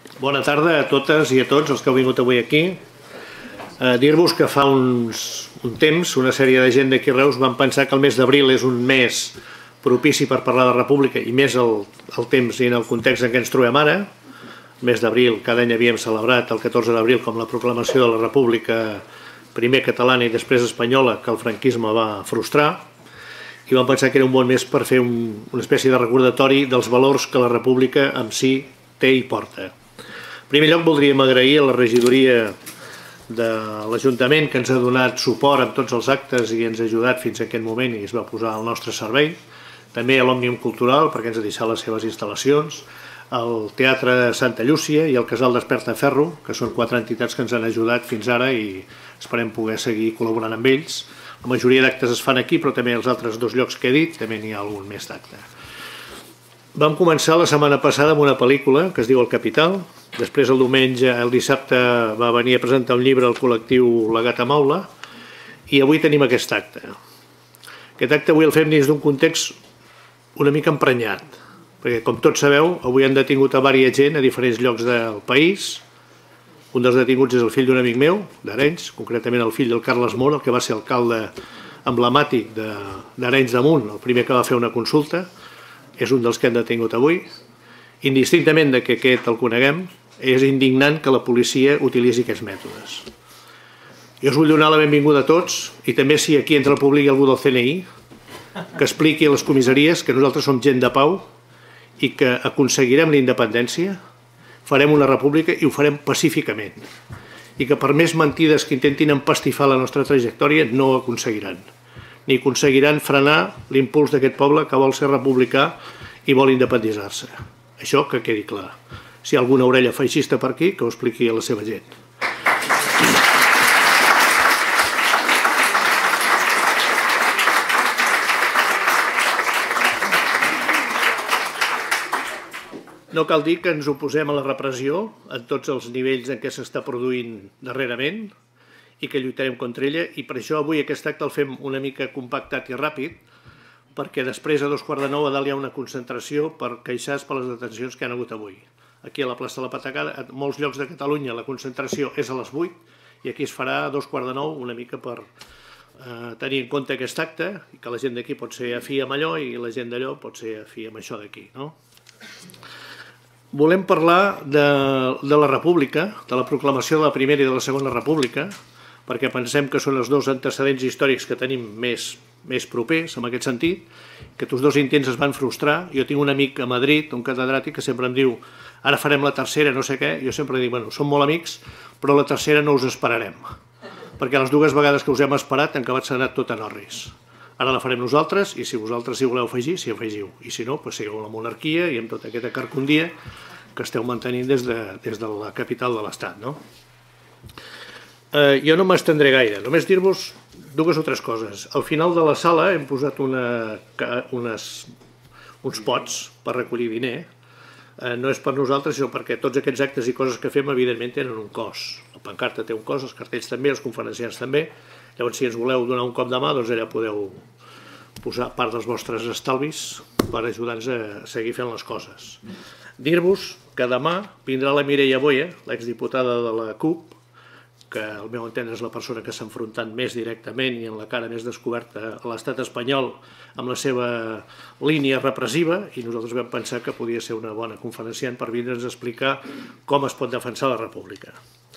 Bona tarda a totes i a tots els que heu vingut avui aquí. Dir-vos que fa un temps una sèrie de gent d'aquí Reus van pensar que el mes d'abril és un mes propici per parlar de república, i més el temps i en el context en què ens trobem ara. El mes d'abril, cada any havíem celebrat el 14 d'abril com la proclamació de la república, primer catalana i després espanyola, que el franquisme va frustrar, i vam pensar que era un bon mes per fer una espècie de recordatori dels valors que la república en si té i porta. En primer lloc voldríem agrair a la regidoria de l'Ajuntament, que ens ha donat suport en tots els actes i ens ha ajudat fins a aquest moment i es va posar al nostre servei. També a l'Òmnium Cultural, perquè ens ha deixat les seves instal·lacions, al Teatre Santa Llúcia i al Casal Despertaferro, que són 4 entitats que ens han ajudat fins ara i esperem poder seguir col·laborant amb ells. La majoria d'actes es fan aquí, però també als altres 2 llocs que he dit també n'hi ha algun més d'acte. Vam començar la setmana passada amb una pel·lícula que es diu El Capital. Després el dissabte va venir a presentar un llibre al col·lectiu La Gata Maula i avui tenim aquest acte. Aquest acte avui el fem dins d'un context una mica emprenyat, perquè com tots sabeu avui han detingut a diversa gent a diferents llocs del país. Un dels detinguts és el fill d'un amic meu, d'Arenys, concretament el fill del Carles Mora, el que va ser alcalde emblemàtic d'Arenys de Munt, el primer que va fer una consulta. És un dels que han detingut avui. Indistintament que aquest el coneguem, és indignant que la policia utilitzi aquests mètodes. Jo us vull donar la benvinguda a tots i també si aquí entre el públic hi ha algú del CNI que expliqui a les comissaries que nosaltres som gent de pau i que aconseguirem la independència, farem una república i ho farem pacíficament, i que per més mentides que intentin empastifar la nostra trajectòria no ho aconseguiran, ni aconseguiran frenar l'impuls d'aquest poble que vol ser republicà i vol independitzar-se. Això que quedi clar. Si hi ha alguna orella feixista per aquí, que ho expliqui a la seva gent. No cal dir que ens oposem a la repressió en tots els nivells en què s'està produint darrerament i que lluitarem contra ella, i per això avui aquest acte el fem una mica compactat i ràpid, perquè després a 2:15 a dalt hi ha una concentració per queixar-se per les detencions que han hagut avui. Aquí a la plaça de la Patacada, a molts llocs de Catalunya la concentració és a les 8 i aquí es farà a 2:15 una mica per tenir en compte aquest acte i que la gent d'aquí pot ser afí amb allò i la gent d'allò pot ser afí amb això d'aquí, no? Volem parlar de la república, de la proclamació de la primera i de la segona república, perquè pensem que són els 2 antecedents històrics que tenim més propers, en aquest sentit, que tots 2 intents es van frustrar. Jo tinc un amic a Madrid, un catedràtic, que sempre em diu ara farem la tercera, no sé què. Jo sempre dic, bueno, som molt amics, però la tercera no us esperarem, perquè les 2 vegades que us hem esperat han acabat anat tot en orris. Ara la farem nosaltres i si vosaltres hi voleu afegir, s'hi afegiu. I si no, sigueu la monarquia i amb tota aquesta carcondia que esteu mantenint des de la capital de l'Estat, no? Jo no m'estendré gaire, només dir-vos 2 o 3 coses. Al final de la sala hem posat uns pots per recollir diner. No és per nosaltres, sinó perquè tots aquests actes i coses que fem evidentment tenen un cost. La pancarta té un cost, els cartells també, els conferenciants també. Llavors si ens voleu donar un cop de mà, doncs allà podeu posar part dels vostres estalvis per ajudar-nos a seguir fent les coses. Dir-vos que demà vindrà la Mireia Boya, l'exdiputada de la CUP, que al meu entendre és la persona que s'ha enfrontat més directament i en la cara més descoberta a l'estat espanyol amb la seva línia repressiva, i nosaltres vam pensar que podia ser una bona conferenciant per vindre'ns a explicar com es pot defensar la república.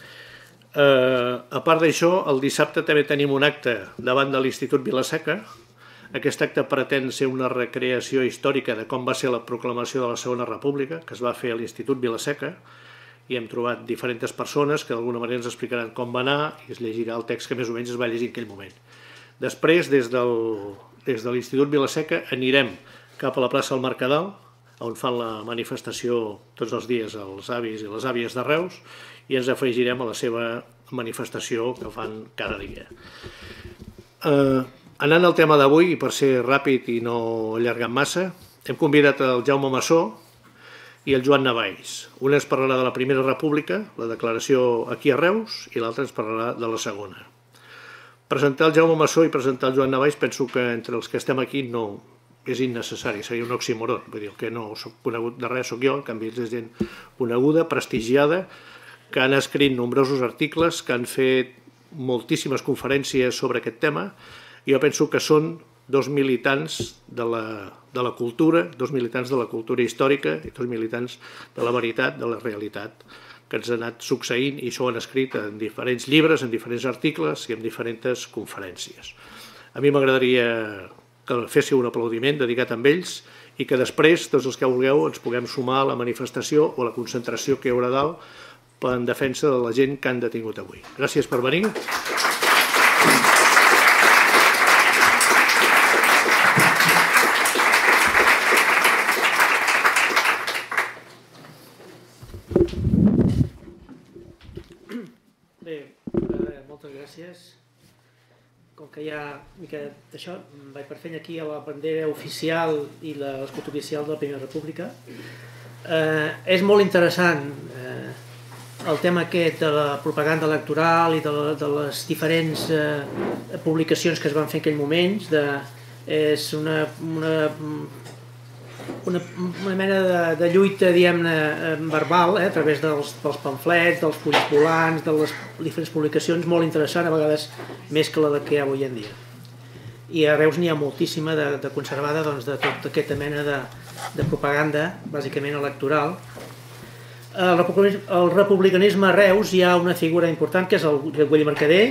A part d'això, el dissabte també tenim un acte davant de l'Institut Vila-seca. Aquest acte pretén ser una recreació històrica de com va ser la proclamació de la Segona República, que es va fer a l'Institut Vila-seca, i hem trobat diferents persones que d'alguna manera ens explicaran com va anar i es llegirà el text que més o menys es va llegir en aquell moment. Després, des de l'Institut Vila-seca, anirem cap a la plaça del Mercadal, on fan la manifestació tots els dies els avis i les àvies de Reus, i ens afegirem a la seva manifestació que fan cada dia. Anant al tema d'avui, i per ser ràpid i no allargant massa, hem convidat el Jaume Massó i el Joan Navalls. Un ens parlarà de la Primera República, la declaració aquí a Reus, i l'altre ens parlarà de la segona. Presentar el Jaume Massó i presentar el Joan Navalls, penso que entre els que estem aquí no és innecessari, seria un oxímoron. Vull dir, el que no soc conegut de res soc jo, en canvi és gent coneguda, prestigiada, que han escrit nombrosos articles, que han fet moltíssimes conferències sobre aquest tema. Jo penso que són dos militants de la cultura, dos militants de la cultura històrica i dos militants de la veritat, de la realitat, que ens ha anat succeint i això ho han escrit en diferents llibres, en diferents articles i en diferents conferències. A mi m'agradaria que féssiu un aplaudiment dedicat a ells i que després, tots els que vulgueu, ens puguem sumar a la manifestació o a la concentració que hi haurà dalt en defensa de la gent que han detingut avui. Gràcies per venir. Bé, moltes gràcies. Com que hi ha una mica d'això, vaig per feina aquí a la bandera oficial i l'escut oficial de la Primera República. És molt interessant el tema aquest de la propaganda electoral i de les diferents publicacions que es van fer en aquell moment. És una mena de lluita, diguem-ne, verbal, a través dels pamflets, dels fulls volants, de les diferents publicacions, molt interessant, a vegades més que la que hi ha avui en dia. I a Reus n'hi ha moltíssima de conservada de tota aquesta mena de propaganda, bàsicament electoral. El republicanisme a Reus hi ha una figura important que és el Güell Mercader,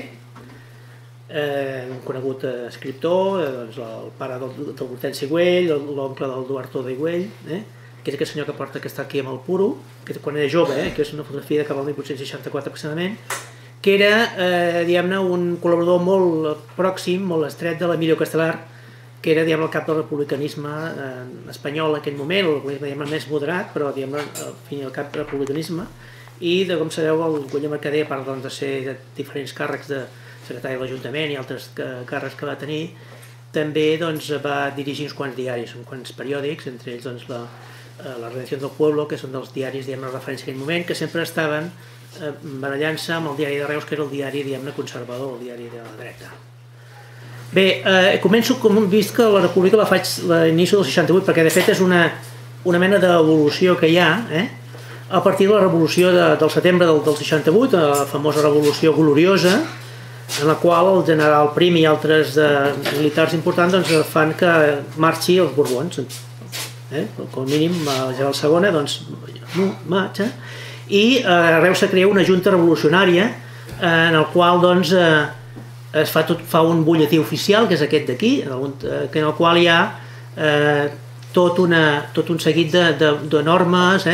un conegut escriptor, el pare del Hortensi Güell, l'oncle del Duartó de Güell, que és aquest senyor que porta que està aquí amb el puro, que quan era jove, que és una fotografia de cap al 1864 aproximadament, que era, diguem-ne, un col·laborador molt pròxim, molt estret de l'Emilio Castelar, que era, diguem-ne, el cap del republicanisme espanyol en aquell moment, el republicanisme més moderat, però, diguem-ne, al fin i al cap del republicanisme, i, com sabeu, el Güell Mercader, a part de ser de diferents càrrecs de secretari de l'Ajuntament i altres càrrecs que va tenir, també va dirigir uns quants diaris, uns quants periòdics, entre ells la Redacció del Pueblo, que són dels diaris de referència en aquell moment, que sempre estaven barallant-se amb el diari de Reus, que era el diari conservador, el diari de la dreta. Bé, començo com hem vist que la República la faig a l'inici del 68, perquè de fet és una mena d'evolució que hi ha, a partir de la revolució del setembre del 68, la famosa revolució gloriosa, en la qual el general Prim i altres militars importants fan que marxi els Borbons. Com a mínim, la general segona marxa, i a Reus se crea una junta revolucionària en el qual es fa un butlletí oficial, que és aquest d'aquí, en el qual hi ha tot un seguit de normes,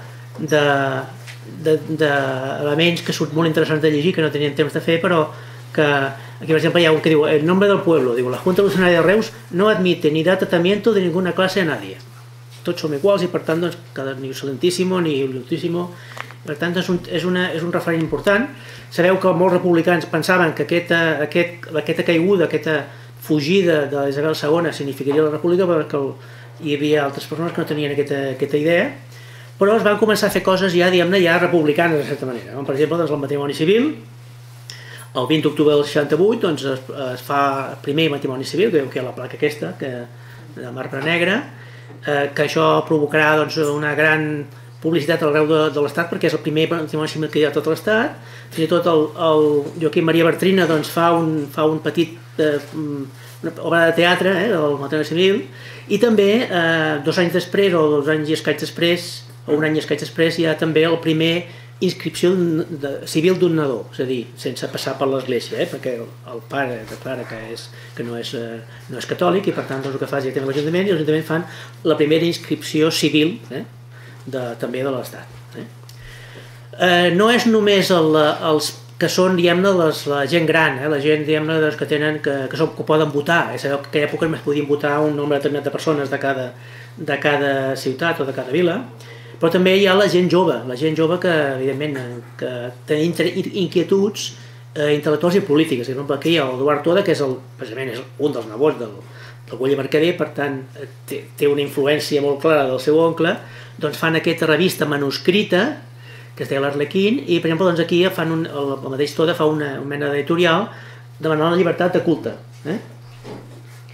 d'elements que són molt interessants de llegir, que no tenien temps de fer, però que aquí, per exemple, hi ha un que diu el nombre del pueblo, diu la Junta Revolucionaria de Reus no admite ni da tratamiento de ninguna clase a nadie. Tots som iguals i, per tant, ni excelentíssimo ni brutíssimo. Per tant, és un referent important. Sabeu que molts republicans pensaven que aquesta caiguda, aquesta fugida de Isabel II significaria la república, perquè hi havia altres persones que no tenien aquesta idea, però es van començar a fer coses ja, diguem-ne, ja republicanes, de certa manera. Per exemple, el matrimoni civil. El 20 d'octubre del 68 es fa el primer matrimoni civil, que hi ha la placa aquesta, de marbre negre, que això provocarà una gran publicitat arreu de l'Estat, perquè és el primer matrimoni civil que hi ha a tot l'Estat. Fins i tot el Joaquim Maria Bartrina fa un petit obra de teatre del matrimoni civil, i també 2 anys després, o 2 anys i escaig després, o un any i escaig després, hi ha també el primer inscripció civil d'un nadó, és a dir, sense passar per l'església, perquè el pare declara que no és catòlic i per tant el que fa és directament l'Ajuntament, i l'Ajuntament fan la primera inscripció civil també de l'Estat. No és només els que són, diguem-ne, la gent gran, la gent, diguem-ne, que poden votar. En aquella època només podien votar un nombre determinat de persones de cada ciutat o de cada vila, però també hi ha la gent jove que, evidentment, que té inquietuds intel·lectuals i polítiques. Per exemple, aquí hi ha el Eduard Toda, que precisament és un dels nebots del Güell Mercader, per tant, té una influència molt clara del seu oncle, doncs fan aquesta revista manuscrita, que es deia l'Arlequín, i, per exemple, aquí el mateix Toda fa una mena d'editorial demanant la llibertat de culte.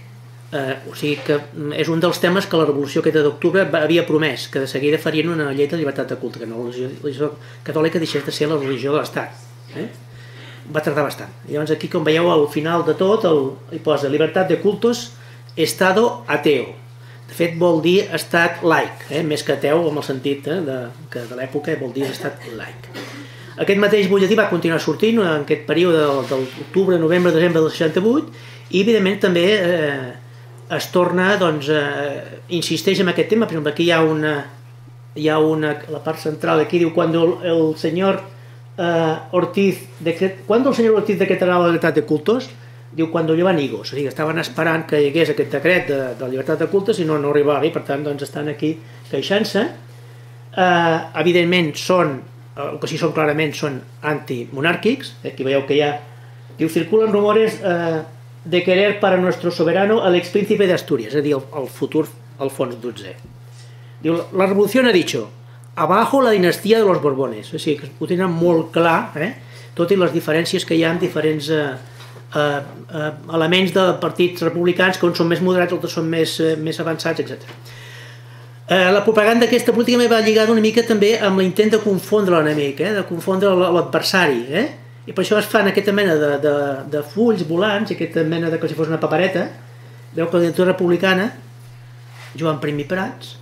O sigui que és un dels temes que la Revolució aquesta d'octubre havia promès, que de seguida farien una llei de llibertat de culte, que no la religió catòlica deixés de ser la religió de l'Estat. Va tardar bastant. Llavors aquí, com veieu, al final de tot hi posa llibertat de cultos, estado ateo. De fet, vol dir estat laic, més que ateu, en el sentit que de l'època vol dir estat laic. Aquest mateix butlletí va continuar sortint en aquest període d'octubre, novembre, desembre del 68 i, evidentment, també es torna, doncs, insisteix en aquest tema. Per exemple, aquí hi ha la part central, aquí diu, quan el senyor Ortiz decretarà la llibertat de cultos, diu, quan llevan higos, o sigui, estaven esperant que hi hagués aquest decret de llibertat de cultes i no arribava, i per tant, doncs, estan aquí queixant-se. Evidentment, el que sí són clarament són antimonàrquics. Aquí veieu que diu, circulen rumores de querer para nuestro soberano el expríncipe de Asturias, és a dir, el futur Alfons XII. Diu, la revolució ha dicho, abajo la dinastia de los Borbones. O sigui, que ho tenen molt clar, tot i les diferències que hi ha amb diferents elements de partits republicans, que uns són més moderats, altres són més avançats, etc. La propaganda aquesta política va lligada una mica també amb l'intent de confondre l'enemic, de confondre l'adversari, i per això es fan aquesta mena de fulls volants, aquesta mena de com si fos una papereta. Veu que la candidatura republicana, Joan Prim i Prats,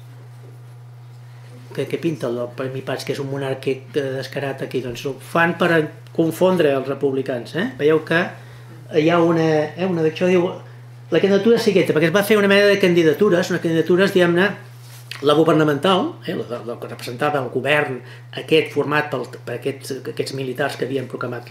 que pinta el Prim i Prats, que és un monàrquic descarat aquí, doncs ho fan per confondre els republicans. Veieu que hi ha una d'acció, diu, la candidatura segueta, perquè es va fer una mena de candidatures, unes candidatures, diguem-ne, la governamental, la que representava el govern aquest format per aquests militars que havien proclamat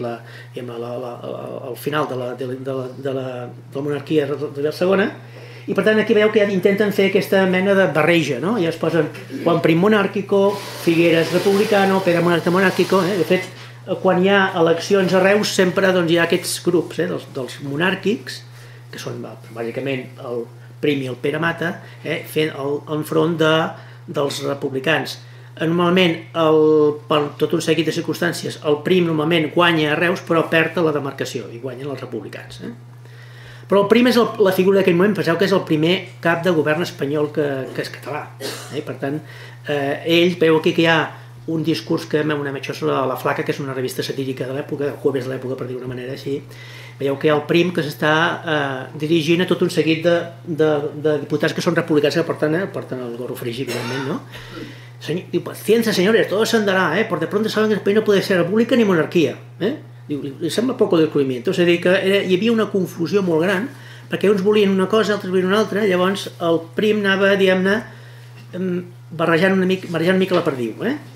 al final de la monarquia de segona, i per tant aquí veieu que ja intenten fer aquesta mena de barreja, ja es posen Juan Prim monàrquico, Figueres republicano, Pere monàrquico. De fet, quan hi ha eleccions a Reus sempre hi ha aquests grups dels monàrquics, que són bàsicament el Prim i el Pere Mata, fent enfront dels republicans. Normalment, per tot un seguit de circumstàncies, el Prim normalment guanya a Reus, però perd a la demarcació, i guanyen els republicans. Però el Prim és la figura d'aquell moment, penseu que és el primer cap de govern espanyol que és català. Per tant, ell, veu aquí que hi ha un discurs que una mitja sobre La Flaca, que és una revista satírica de l'època, jueves de l'època, per dir d'una manera així. Veieu que hi ha el Prim que s'està dirigint a tot un seguit de diputats que són republicans, que porten el gorro frigi, evidentment, no? Diu, paciencia, señores, todo se andará, por de pronto saben que el país no puede ser república ni monarquia. Diu, li sembla poco descubrimiento. És a dir, que hi havia una confusió molt gran, perquè uns volien una cosa, altres volien una altra, llavors el Prim anava, diguem-ne, barrejant una mica la perdiu,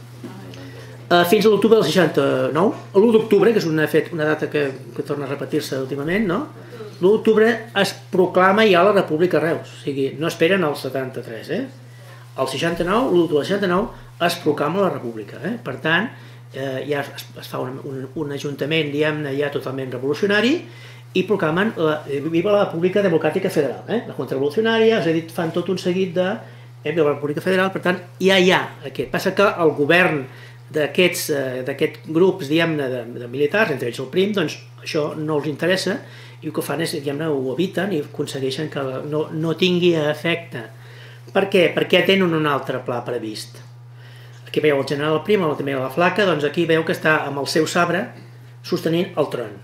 fins a l'octubre del 69, l'1 d'octubre, que és una data que torna a repetir-se últimament, l'1 d'octubre es proclama ja la República a Reus, o sigui, no esperen al 73, el 69, l'1 d'octubre del 69 es proclama la República, per tant, ja es fa un ajuntament, diguem-ne, ja totalment revolucionari, i proclamen Viva la República Democràtica Federal, la Junta Revolucionària, és a dir, fan tot un seguit de la República Federal, per tant, ja hi ha aquest. Passa que el govern d'aquests grups, diguem-ne, de militars, entre ells el Prim, doncs això no els interessa i el que fan és, diguem-ne, ho eviten i aconsegueixen que no tingui efecte. Per què? Perquè tenen un altre pla previst. Aquí veieu el general Prim, també la Flaca, doncs aquí veieu que està amb el seu sabre sostenint el tron.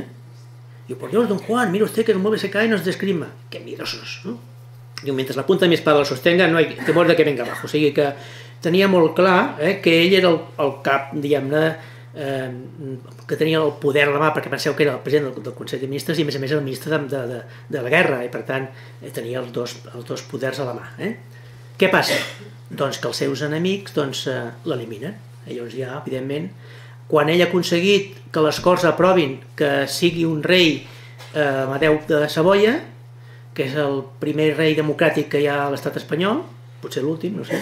Diu, por Dios, don Juan, mira usted que el mueble se cae y nos descrima. Que miedosos, no? Diu, mientras la punta de mi espada lo sostenga, no hay temor de que venga abajo. O sigui que tenia molt clar que ell era el cap, diguem-ne, que tenia el poder a la mà, perquè penseu que era el president del Consell de Ministres i a més era el ministre de la guerra, i per tant tenia els dos poders a la mà. Què passa? Doncs que els seus enemics l'eliminen. Llavors ja, evidentment, quan ell ha aconseguit que les Corts aprovin que sigui un rei Amadeu de Savoia, que és el primer rei democràtic que hi ha a l'estat espanyol, potser l'últim, no sé,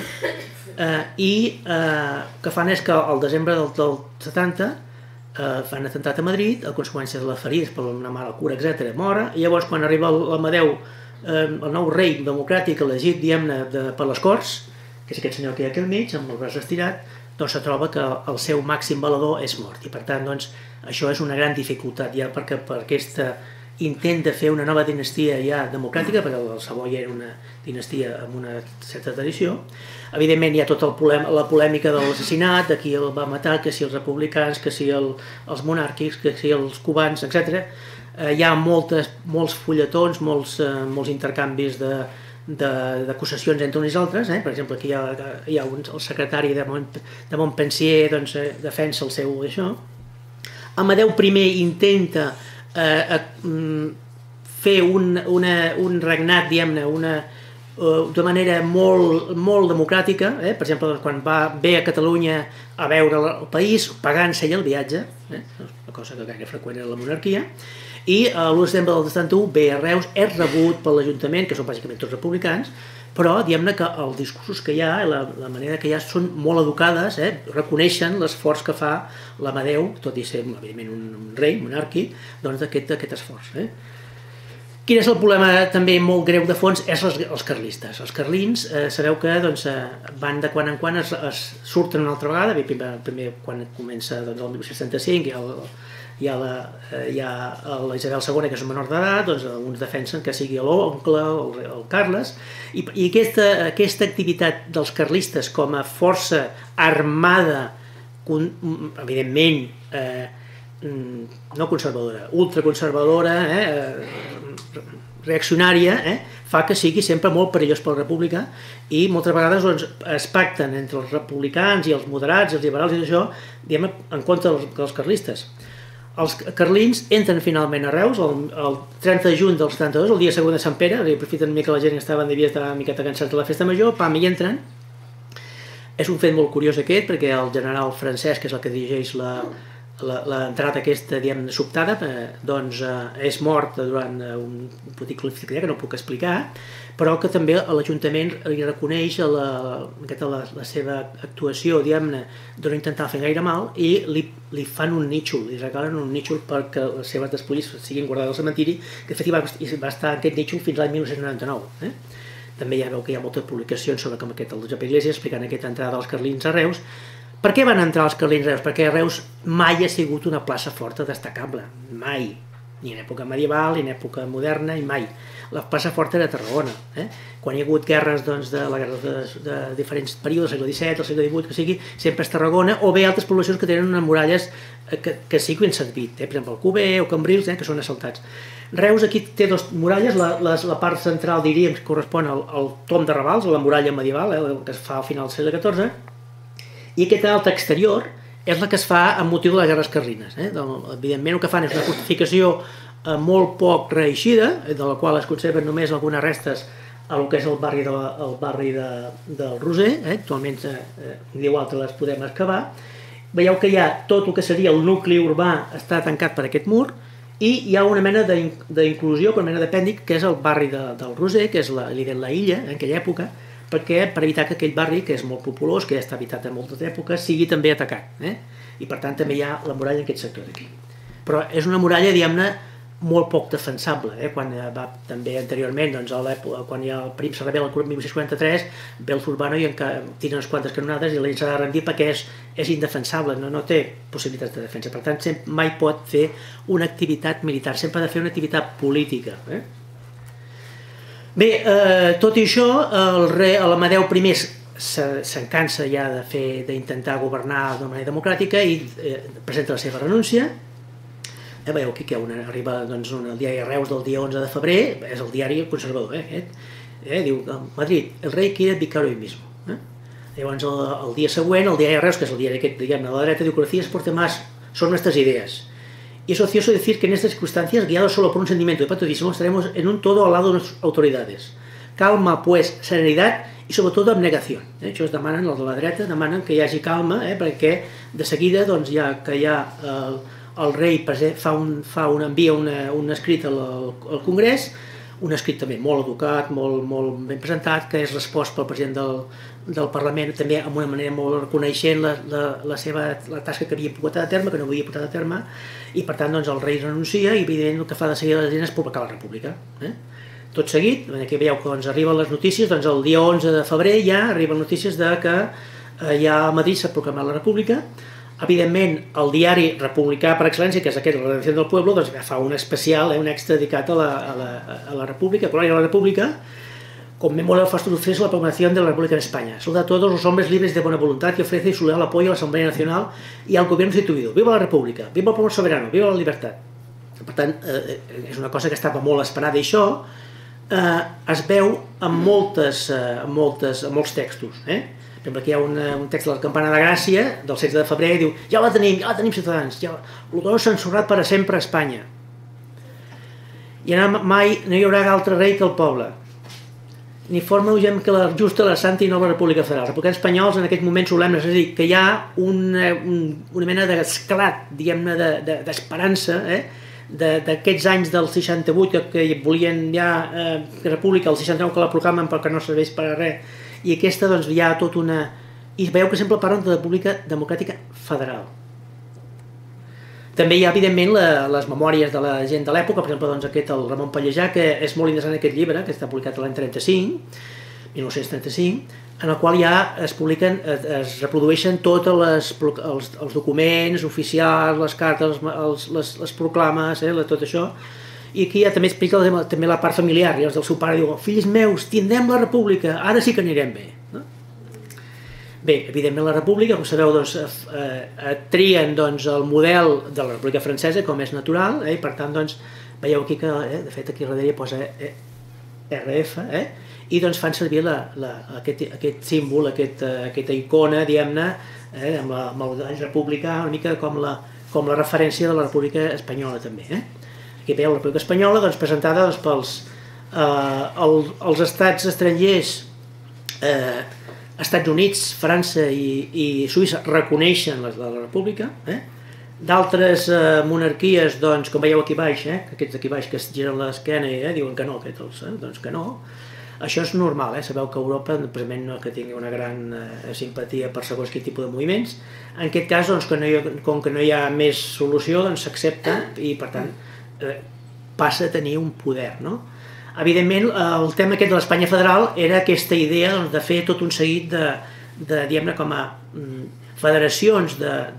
i que fan és que al desembre del 70 fan atemptat a Madrid, a conseqüència de les ferides per una mala cura, etc., mora, i llavors quan arriba l'Amadeu, el nou rei democràtic elegit, diguem-ne, per les Corts, que és aquest senyor que hi ha aquí al mig, amb el braç estirat, doncs se troba que el seu màxim valedor és mort, i per tant, doncs, això és una gran dificultat, ja perquè per aquesta intent de fer una nova dinastia ja democràtica, perquè el Savoia era una dinastia amb una certa tradició. Evidentment hi ha tota la polèmica de l'assassinat, de qui el va matar, que si els republicans, que si els monàrquics, que si els cubans, etc. Hi ha molts fulletons, molts intercanvis d'acusacions entre uns i altres. Per exemple, aquí hi ha el secretari de Montpensier, doncs, defensa el seu això. Amadeu I intenta fer un regnat, diguem-ne, de manera molt democràtica. Per exemple, quan ve a Catalunya a veure el país, pagant-se ell el viatge, una cosa que gaire freqüent era la monarquia, i l'1 de setembre del 71 ve a Reus, és rebut per l'Ajuntament, que són bàsicament tots republicans, però diguem-ne que els discursos que hi ha, la manera que hi ha, són molt educades, reconeixen l'esforç que fa l'Amadeu, tot i ser evidentment un rei monàrquic, doncs d'aquest esforç. Quin és el problema també molt greu de fons? És els carlistes. Els carlins, sabeu que van de quan en quan, surten una altra vegada, primer quan comença el 1965 hi ha la Isabel II, que és un menor d'edat, doncs alguns defensen que sigui l'oncle, el Carles, i aquesta activitat dels carlistes com a força armada, evidentment no conservadora, ultraconservadora, reaccionària, fa que sigui sempre molt perillós per la república, i moltes vegades es pacten entre els republicans i els moderats, els liberals i això, diguem, en contra dels carlistes. Els carlins entren finalment a Reus el 30 de juny del 72, el dia següent de Sant Pere, aprofiten una mica la gent que estava una miqueta cansats de la festa major, pam, i entren. És un fet molt curiós aquest, perquè el general francès, que és el que dirigeix l'entrada aquesta, diguem, sobtada, doncs és mort durant un petit conflicte que no puc explicar, però que també l'Ajuntament li reconeix la seva actuació, diguem-ne, de no intentar fer gaire mal, i li fan un nítxol, li regalen un nítxol perquè les seves despulles siguin guardades al cementiri, que de fet va estar aquest nítxol fins l'any 1999. També ja veu que hi ha moltes publicacions sobre com el Josep Iglesias explicant aquesta entrada dels carlins a Reus. Per què van entrar els carlins a Reus? Perquè Reus mai ha sigut una plaça forta destacable, mai, ni en època medieval, ni en època moderna, ni mai. La plaça forta era Tarragona. Quan hi ha hagut guerres de diferents períodes, del segle XVII, del segle XVIII, que sigui, sempre és Tarragona, o bé altres poblacions que tenen unes muralles que sí que ho han servit, per exemple el Cuber o Cambrils, que són assaltats. Reus aquí té dues muralles, la part central diríem que correspon al Tom de Ravals, a la muralla medieval, que es fa al final del segle XIV, i aquesta alta exterior és la que es fa amb motiu de les guerres carlines. Evidentment el que fan és una fortificació molt poc reeixida, de la qual es conserven només algunes restes al que és el barri del Roser, actualment diu altre les podem excavar. Veieu que hi ha tot el que seria el nucli urbà està tancat per aquest mur, i hi ha una mena d'inclusió, una mena d'apèndic, que és el barri del Roser, que és l'illa en aquella època, per evitar que aquell barri, que és molt populós, que ja està habitat en moltes èpoques, sigui també atacat. I per tant també hi ha la muralla en aquest sector d'aquí. Però és una muralla, diguem-ne, molt poc defensable. Quan va també anteriorment, quan se rebel el 1643, ve el Zurbano i tira unes quantes canonades i l'ell s'ha de rendir perquè és indefensable, no té possibilitats de defensa. Per tant, mai pot fer una activitat militar, sempre ha de fer una activitat política. Bé, tot i això, l'Amadeu I se'n cansa ja d'intentar governar d'una manera democràtica i presenta la seva renúncia. Veieu aquí que arriba el diari Reus del dia 11 de febrer, és el diari conservador, diu Madrid, el rei quiere abdicar hoy mismo. Llavors el dia següent, el diari Reus, que és el diari aquest, diguem-ne, de la dreta, diu que los días por demás son nuestras ideas. Y es ocioso decir que en estas circunstancias, guiados solo por un sentimiento de patriotismo, estaremos en un todo al lado de nuestras autoridades. Calma, pues, serenidad i sobretot abnegació. Això es demanen, els de la dreta demanen que hi hagi calma, perquè de seguida, ja que hi ha el rei envia un escrit al Congrés, un escrit també molt educat, molt ben presentat, que és respost pel president del Parlament, també amb una manera molt reconeixent la tasca que havia portat a terme, que no havia portat a terme, i per tant el rei renuncia i evidentment el que fa de seguida la gent és publicar la República. Tot seguit, aquí veieu que arriben les notícies, el dia 11 de febrer ja arriben notícies que ja a Madrid s'ha proclamat la República. Evidentment, el diari republicà per excel·lència, que és aquest, la Redacció del Pueblo, doncs fa un especial, un extra dedicat a la República, a la República, conmemora el fasto suceso la proclamación de la República en España. Saluda a todos los hombres libres de buena voluntad y ofrece su leal apoyo a la Asamblea Nacional y al gobierno instituido. Viva la República, viva el pueblo soberano, viva la llibertat. Per tant, és una cosa que estava molt esperada, i això es veu en molts textos. Per exemple, aquí hi ha un text de la Campana de Gràcia, del 16 de febrer, i diu: ja la tenim, ciutadans, el dono censurat per a sempre a Espanya. I mai no hi haurà altre rei que el poble. Ni forma urgent que la justa, la santa i nova República Federal. Els republicans espanyols en aquest moment solemnes, és a dir, que hi ha una mena d'esclat, diguem-ne, d'esperança, d'aquests anys del 68 que volien ja república, el 69 que la proclamen però que no serveix per a res, i aquesta doncs hi ha tot una... i veieu que sempre parlen de República Democràtica Federal. També hi ha, evidentment, les memòries de la gent de l'època, per exemple, doncs aquest, el Ramon Pallejà, que és molt interessant aquest llibre, que està publicat l'any 1935, en el qual ja es reprodueixen tots els documents oficials, les cartes, les proclames, tot això, i aquí ja també explica també la part familiar, i els del seu pare diuen: fills meus, tindrem la república, ara sí que anirem bé. Bé, evidentment la república, com sabeu, trien el model de la república francesa, com és natural, i per tant, veieu aquí que, de fet, aquí darrere posa RF, i fan servir aquest símbol, aquesta icona, diguem-ne, amb el gall republicà, una mica com la referència de la república espanyola, també. Aquí veieu la república espanyola presentada pels estats estrangers. Estats Units, França i Suïssa reconeixen la república. D'altres monarquies, com veieu aquí baix, aquests d'aquí baix que es giren l'esquena i diuen que no, doncs que no. Això és normal, sabeu que Europa precisament no que tingui una gran simpatia per segons quin tipus de moviments. En aquest cas, com que no hi ha més solució, s'accepta i per tant passa a tenir un poder, no? Evidentment, el tema aquest de l'Espanya federal era aquesta idea de fer tot un seguit diguem-ne, com a federacions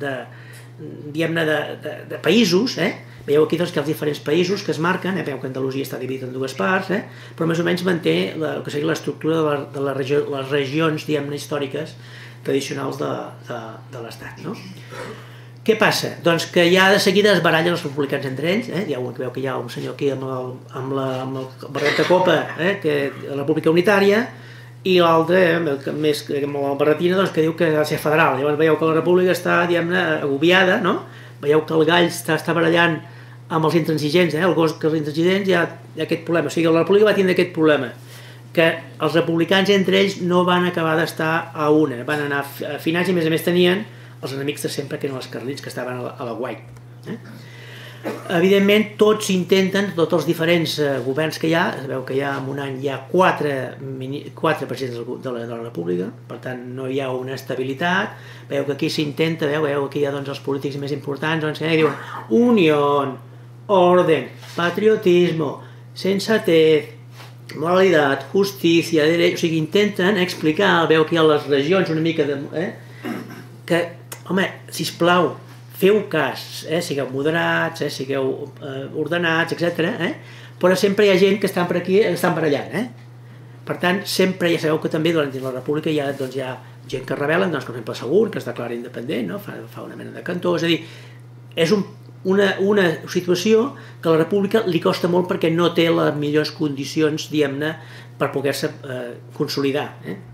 de països. Veieu aquí que els diferents països que es marquen, veieu que Andalusia està dividida en dues parts, però més o menys manté el que seria l'estructura de les regions, diguem-ne, històriques tradicionals de l'Estat. Què passa? Doncs que ja de seguida es barallen els republicans entre ells. Ja veu que hi ha un senyor aquí amb el barret de copa, que és la República Unitària, i l'altre, més amb la barretina, que diu que ha de ser federal. Llavors veieu que la república està, diguem-ne, agobiada, veieu que el gall està barallant amb els intransigents, el gos que els intransigents hi ha aquest problema. O sigui, la república va tindre aquest problema, que els republicans entre ells no van acabar d'estar a una, van anar afinats i a més tenien els enemics de sempre, que eren els carlins, que estaven a la guai. Evidentment, tots intenten, tots els diferents governs que hi ha, veu que en un any hi ha 4 presidents de la república, per tant no hi ha una estabilitat. Veieu que aquí s'intenta, veieu que hi ha els polítics més importants, que diuen unió, orden, patriotismo, sensatez, moralitat, justícia, o sigui, intenten explicar, veu que hi ha les regions una mica que, home, sisplau, feu cas, sigueu moderats, sigueu ordenats, etc. Però sempre hi ha gent que estan per aquí, estan barallant. Per tant, sempre, ja sabeu que també durant la república hi ha gent que rebel·len, com per exemple Segur, que es declara independent, fa una mena de cantó, és a dir, és una situació que a la república li costa molt perquè no té les millors condicions, diguem-ne, per poder-se consolidar.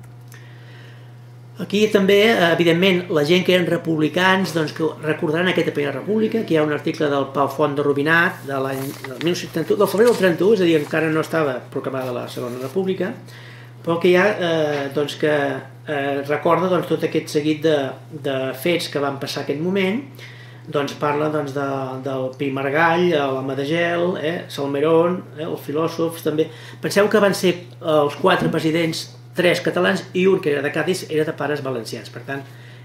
Aquí també, evidentment, la gent que eren republicans que recordaran aquesta primera república. Aquí hi ha un article del Pau Font de Rubinat del febrer del 31, és a dir, encara no estava proclamada la segona república, però que hi ha que recorda tot aquest seguit de fets que van passar en aquell moment. Parla del Pi Margall, l'Home de Gel, Salmerón, els filòsofs també. Penseu que van ser els 4 presidents, 3 catalans i un que era de Cádiz era de pares valencians. Per tant,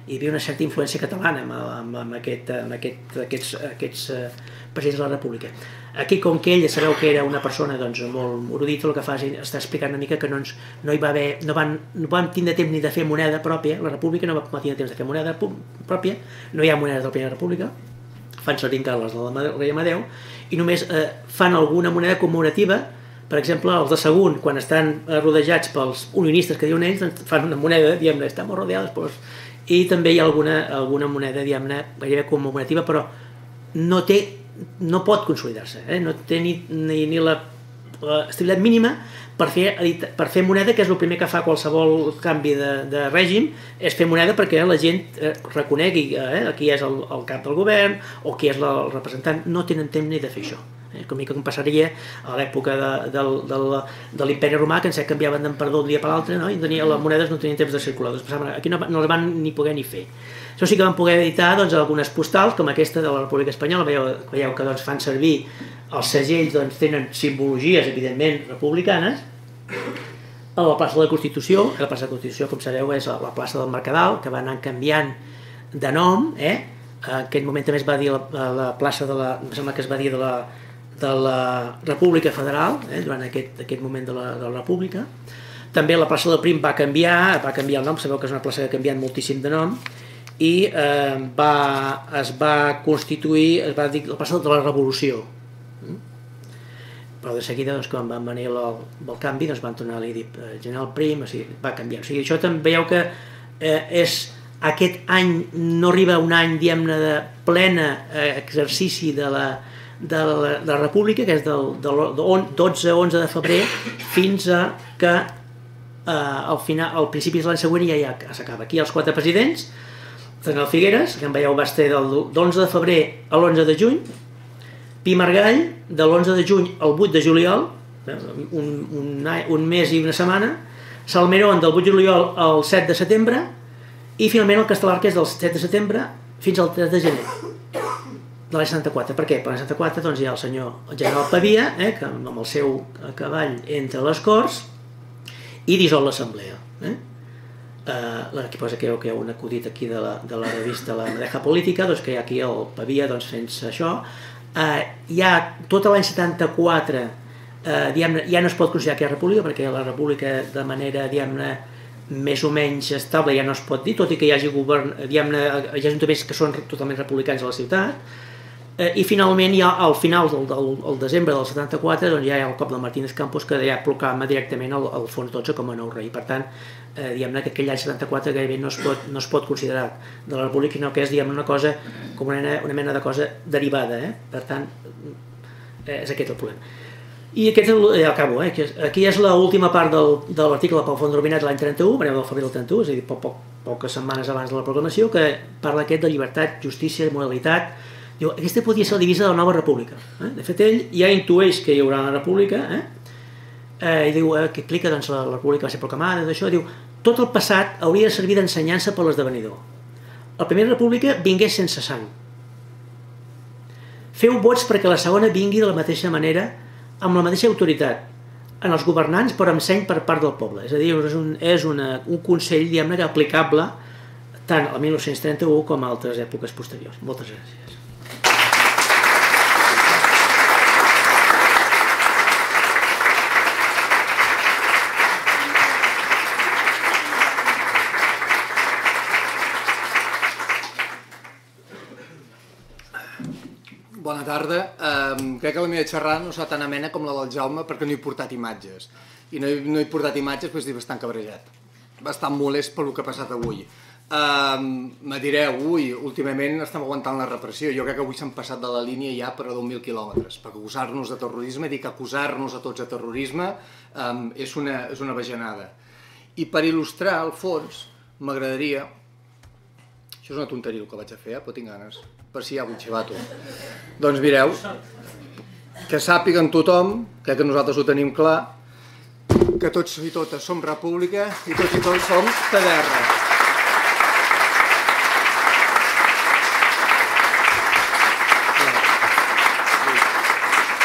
hi havia una certa influència catalana amb aquests presidents de la República. Aquí, com que ell sabeu que era una persona molt erudita, el que fa és estar explicant una mica que no hi va haver, no van tindre temps ni de fer moneda pròpia, la República no va tindre temps de fer moneda pròpia, no hi ha monedes de la Primera República, fan servir encara les del rei Amadeu, i només fan alguna moneda commemorativa. Per exemple, els de Sagunt, quan estan rodejats pels unionistes que diuen ells, fan una moneda, diguem-ne, estamos rodeados, i també hi ha alguna moneda, diguem-ne, gairebé commemorativa, però no pot consolidar-se, no té ni l'estabilitat mínima per fer moneda, que és el primer que fa qualsevol canvi de règim, és fer moneda perquè la gent reconegui qui és el cap del govern o qui és el representant. No tenen temps ni de fer això. Com passaria a l'època de l'imperi romà, que ens canviaven d'emperador d'un dia per l'altre, i les monedes no tenien temps de circular. Aquí no les van ni poder ni fer. Això sí que van poder editar algunes postals, com aquesta de la República Espanyola. Veieu que fan servir els segells, tenen simbologies, evidentment, republicanes. A la plaça de la Constitució, la plaça de la Constitució, com sabeu, és la plaça del Mercadal, que va anar canviant de nom. En aquell moment també es va dir la plaça de la... em sembla que es va dir de la República Federal, durant aquest moment de la República. També la plaça del Prim va canviar el nom, sabeu que és una plaça que ha canviat moltíssim de nom, i es va constituir, es va dir la plaça de la Revolució. Però de seguida, quan van venir el canvi, van tornar a dir General Prim, va canviar. O sigui, això també veieu que aquest any no arriba un any, diguem-ne, de plena exercici de la República, que és del 12-11 de febrer fins a que al principi de l'any següent ja s'acaba. Aquí els 4 presidents, Daniel Figueres, que en veieu va estar de l'11 de febrer a l'11 de juny, Pi Margall, de l'11 de juny al 8 de juliol, un mes i una setmana, Salmerón del 8 de juliol al 7 de setembre, i finalment el Castelar, que és del 7 de setembre fins al 3 de gener de l'any 74. Per què? Per l'any 74 hi ha el senyor general Pavia, que amb el seu cavall entra a les Corts i dissol l'assemblea. Aquí posa que hi ha un acudit aquí de la revista La Madeja Política, que hi ha aquí el Pavia fent-se això. Ja tot l'any 74 ja no es pot considerar que hi ha república, perquè la república de manera, diguem-ne, més o menys estable ja no es pot dir, tot i que hi hagi ajuntaments que són totalment republicans a la ciutat. I finalment, ja al final del desembre del 74, ja hi ha el cop del Martínez Campos, que ja proclama directament el Alfons XII com a nou rei. Per tant, diguem-ne que aquell any 74 gairebé no es pot considerar de la república, sinó que és, diguem-ne, una cosa com una mena de cosa derivada. Per tant, és aquest el problema. I aquest ja acabo, aquí és l'última part de l'article de Pau Font Rubinat de l'any 31, veneu del febrer del 31, és a dir, poques setmanes abans de la proclamació, que parla de llibertat, justícia, moralitat. Diu, aquesta podria ser la divisa de la nova república. De fet, ell ja intueix que hi haurà una república, i diu, que explica la república va ser proclamada, d'això, diu, tot el passat hauria de servir d'ensenyança per l'esdevenidor. La primera república vingués sense sang. Feu vots perquè la segona vingui de la mateixa manera, amb la mateixa autoritat, en els governants, però amb seny per part del poble. És a dir, és un consell, diguem-ne, aplicable tant al 1931 com a altres èpoques posteriors. Moltes gràcies. Bona tarda. Crec que la meva xerrada no serà tan amena com la del Jaume perquè no he portat imatges. I no he portat imatges perquè estic bastant cabrejat. Bastant molest per el que ha passat avui. Me direu, últimament estem aguantant la repressió. Jo crec que avui s'han passat de la línia ja per a 10.000 quilòmetres. Perquè acusar-nos de terrorisme, dir que acusar-nos a tots de terrorisme és una bajanada. I per il·lustrar, al fons, m'agradaria... Això és una tonteria el que vaig a fer, però tinc ganes. Per si hi ha un xivato. Doncs mireu, que sàpiguen tothom, crec que nosaltres ho tenim clar, que tots i totes som república i tots i tots som taverna.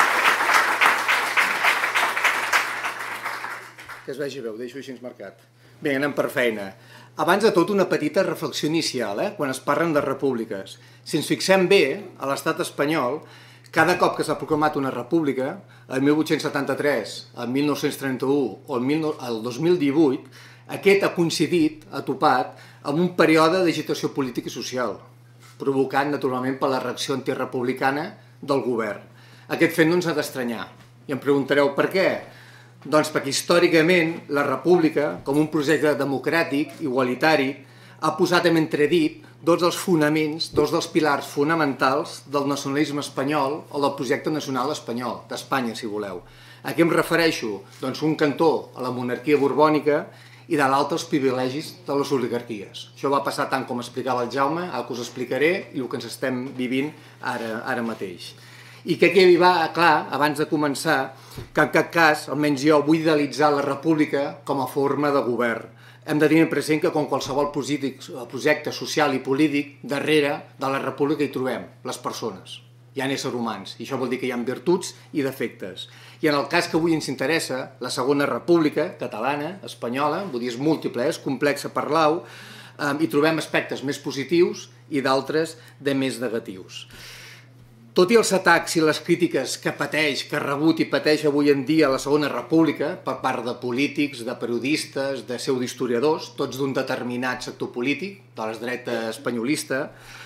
Que es vegi bé, ho deixo així marcat. Bé, anem per feina. Abans de tot, una petita reflexió inicial, quan es parlen de repúbliques. Si ens fixem bé, a l'estat espanyol, cada cop que s'ha proclamat una república, el 1873, el 1931 o el 2018, aquest ha coincidit, ha topat, amb un període d'agitació política i social, provocat naturalment per la reacció antirepublicana del govern. Aquest fet no ens ha d'estranyar. I em preguntareu per què? Doncs perquè històricament la república, com un projecte democràtic, igualitari, ha posat en entredit dos dels fonaments, dos dels pilars fonamentals del nacionalisme espanyol o del projecte nacional espanyol, d'Espanya, si voleu. A què em refereixo? Doncs un cantó a la monarquia borbònica i de l'altre als privilegis de les oligarquies. Això va passar tant com explicava el Jaume, el que us explicaré, i el que ens estem vivint ara mateix. I que quedi clar, abans de començar, que en cap cas, almenys jo, vull idealitzar la república com a forma de govern. Hem de tenir present que com qualsevol projecte social i polític, darrere de la república hi trobem les persones. Hi ha éssers humans, i això vol dir que hi ha virtuts i defectes. I en el cas que avui ens interessa, la segona república, catalana, espanyola, vull dir, és múltiple, és complexa per l'au, hi trobem aspectes més positius i d'altres de més negatius. Tot i els atacs i les crítiques que pateix, que ha rebut i pateix avui en dia la Segona República per part de polítics, de periodistes, de pseudohistoriadors, tots d'un determinat sector polític, de la dreta espanyolista,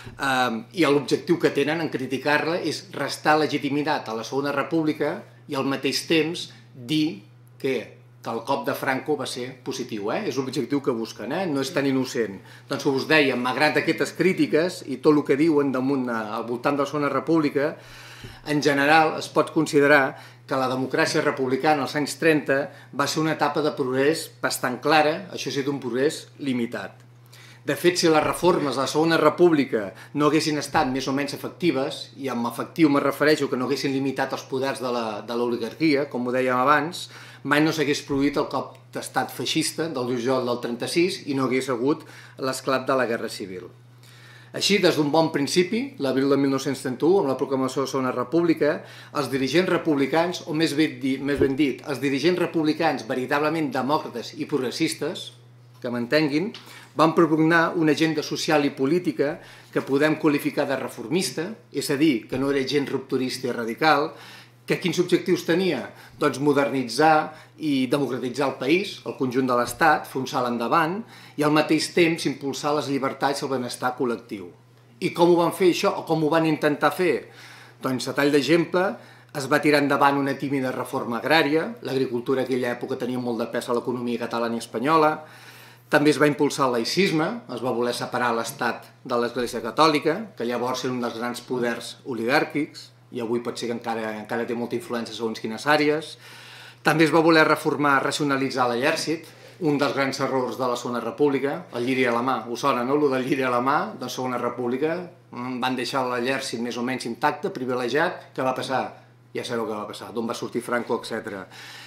i l'objectiu que tenen en criticar-la és restar legitimitat a la Segona República i al mateix temps dir que el cop de Franco va ser positiu, és l'objectiu que busquen, no és tan innocent. Doncs us deia, malgrat aquestes crítiques i tot el que diuen al voltant de la Segona República, en general es pot considerar que la democràcia republicana als anys 30 va ser una etapa de progrés bastant clara, això sí, d'un progrés limitat. De fet, si les reformes de la Segona República no haguessin estat més o menys efectives, i amb efectiu me refereixo que no haguessin limitat els poders de l'oligarquia, com ho dèiem abans, mai no s'hagués produït el cop d'estat feixista del juliol del 36 i no hagués hagut l'esclat de la Guerra Civil. Així, des d'un bon principi, l'abril de 1931, amb la proclamació de la Segona República, els dirigents republicans, o més ben dit, els dirigents republicans veritablement demòcrates i progressistes, que m'entenguin, van propugnar una agenda social i política que podem qualificar de reformista, és a dir, que no era gens rupturista i radical, que quins objectius tenia? Doncs modernitzar i democratitzar el país, el conjunt de l'Estat, fer un salt endavant, i al mateix temps impulsar les llibertats i el benestar col·lectiu. I com ho van fer això, o com ho van intentar fer? Doncs, a tall d'exemple, es va tirar endavant una tímida reforma agrària, l'agricultura a aquella època tenia molt de pes a l'economia catalana i espanyola, també es va impulsar el laïcisme, es va voler separar l'Estat de l'Església Catòlica, que llavors era un dels grans poders oligàrquics, i avui pot ser que encara té molta influència segons quines àrees. També es va voler reformar, racionalitzar l'exèrcit, un dels grans errors de la Segona República, el lliri a la mà, us sona, no?, el del lliri a la mà, de la Segona República, van deixar l'exèrcit més o menys intacte, privilegiat, què va passar? Ja sabeu què va passar, d'on va sortir Franco, etc.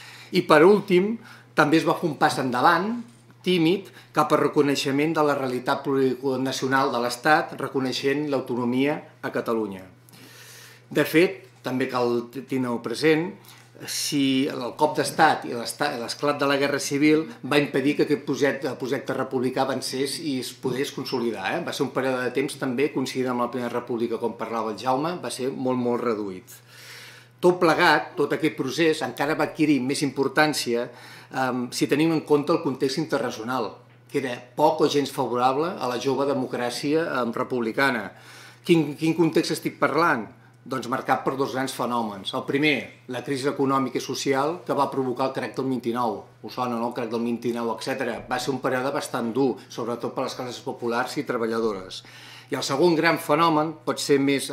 I per últim, també es va fer un pas endavant, tímid, cap al reconeixement de la realitat plurinacional de l'Estat, reconeixent l'autonomia a Catalunya. De fet, també cal tenir-ho present, si el cop d'estat i l'esclat de la Guerra Civil va impedir que aquest projecte republicà avancés i es pogués consolidar. Va ser un període de temps també, coincidint amb la Primera República, com parlava el Jaume, va ser molt, molt reduït. Tot plegat, tot aquest procés encara va adquirir més importància si tenim en compte el context internacional, que era poc o gens favorable a la jove democràcia republicana. Quin context estic parlant? Doncs marcat per dos grans fenòmens. El primer, la crisi econòmica i social que va provocar el crac del 29. Us sona, no?, el crac del 29, etc. Va ser un període bastant dur, sobretot per les classes populars i treballadores. I el segon gran fenomen, pot ser més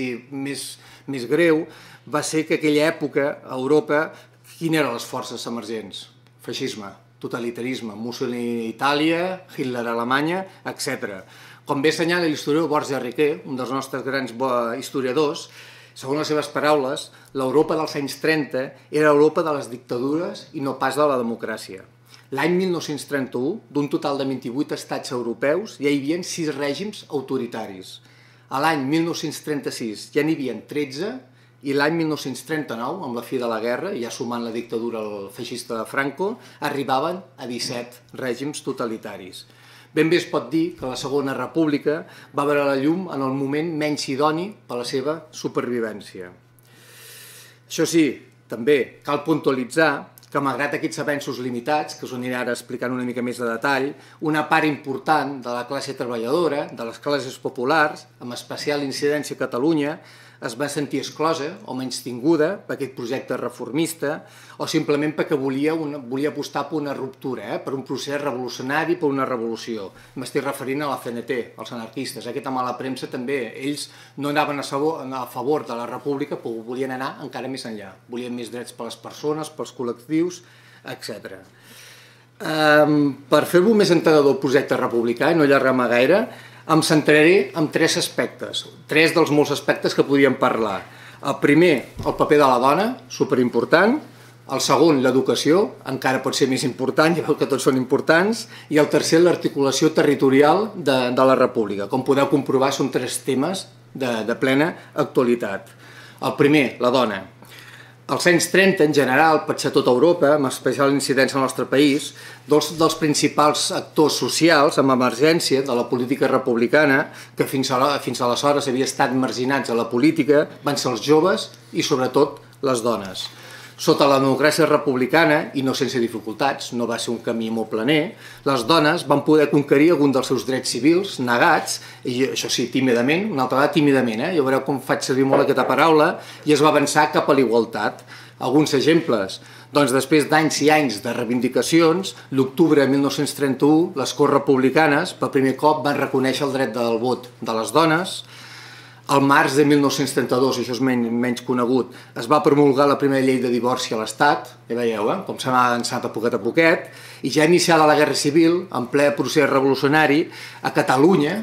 greu, va ser que aquella època, a Europa, quines eren les forces emergents? Feixisme, totalitarisme, Mussolini a Itàlia, Hitler a Alemanya, etc. Com bé assenyala l'historiador Borja Riquer, un dels nostres grans historiadors, segons les seves paraules, l'Europa dels anys 30 era l'Europa de les dictadures i no pas de la democràcia. L'any 1931, d'un total de 28 estats europeus, ja hi havia 6 règims autoritaris. A l'any 1936 ja n'hi havia 13 i l'any 1939, amb la fi de la guerra, ja sumant la dictadura feixista de Franco, arribaven a 17 règims totalitaris. Ben bé es pot dir que la Segona República va veure la llum en el moment menys idoni per a la seva supervivència. Això sí, també cal puntualitzar que malgrat aquests avenços limitats, que us aniré ara explicant una mica més de detall, una part important de la classe treballadora, de les classes populars, amb especial incidència a Catalunya, es va sentir exclosa o menystinguda per aquest projecte reformista o simplement perquè volia apostar per una ruptura, per un procés revolucionari, per una revolució. M'estic referint a la CNT, als anarquistes. Aquesta mala premsa també, ells no anaven a favor de la república, però volien anar encara més enllà. Volien més drets per les persones, pels col·lectius, etc. Per fer-ho més entenedor el projecte republicà, i no allargar-me gaire, em centraré en tres aspectes, tres dels molts aspectes que podíem parlar. El primer, el paper de la dona, superimportant. El segon, l'educació, encara pot ser més important, ja veu que tots són importants. I el tercer, l'articulació territorial de la república. Com podeu comprovar, són tres temes de plena actualitat. El primer, la dona. Als anys 30, en general, per ser tota Europa, amb especial incidència al nostre país, dos dels principals actors socials amb emergència de la política republicana, que fins aleshores havia estat marginats a la política, van ser els joves i, sobretot, les dones. Sota la democràcia republicana, i no sense dificultats, no va ser un camí molt planer, les dones van poder conquerir algun dels seus drets civils negats, i això sí, tímidament, una altra vegada tímidament, ja veureu com faig servir molt aquesta paraula, i es va avançar cap a la igualtat. Alguns exemples, doncs després d'anys i anys de reivindicacions, l'octubre de 1931, les Corts Republicanes per primer cop van reconèixer el dret del vot de les dones. Al març de 1932, això és menys conegut, es va promulgar la primera llei de divorci a l'Estat, ja veieu, com s'ha avançat a poquet, i ja iniciada la Guerra Civil, en ple procés revolucionari, a Catalunya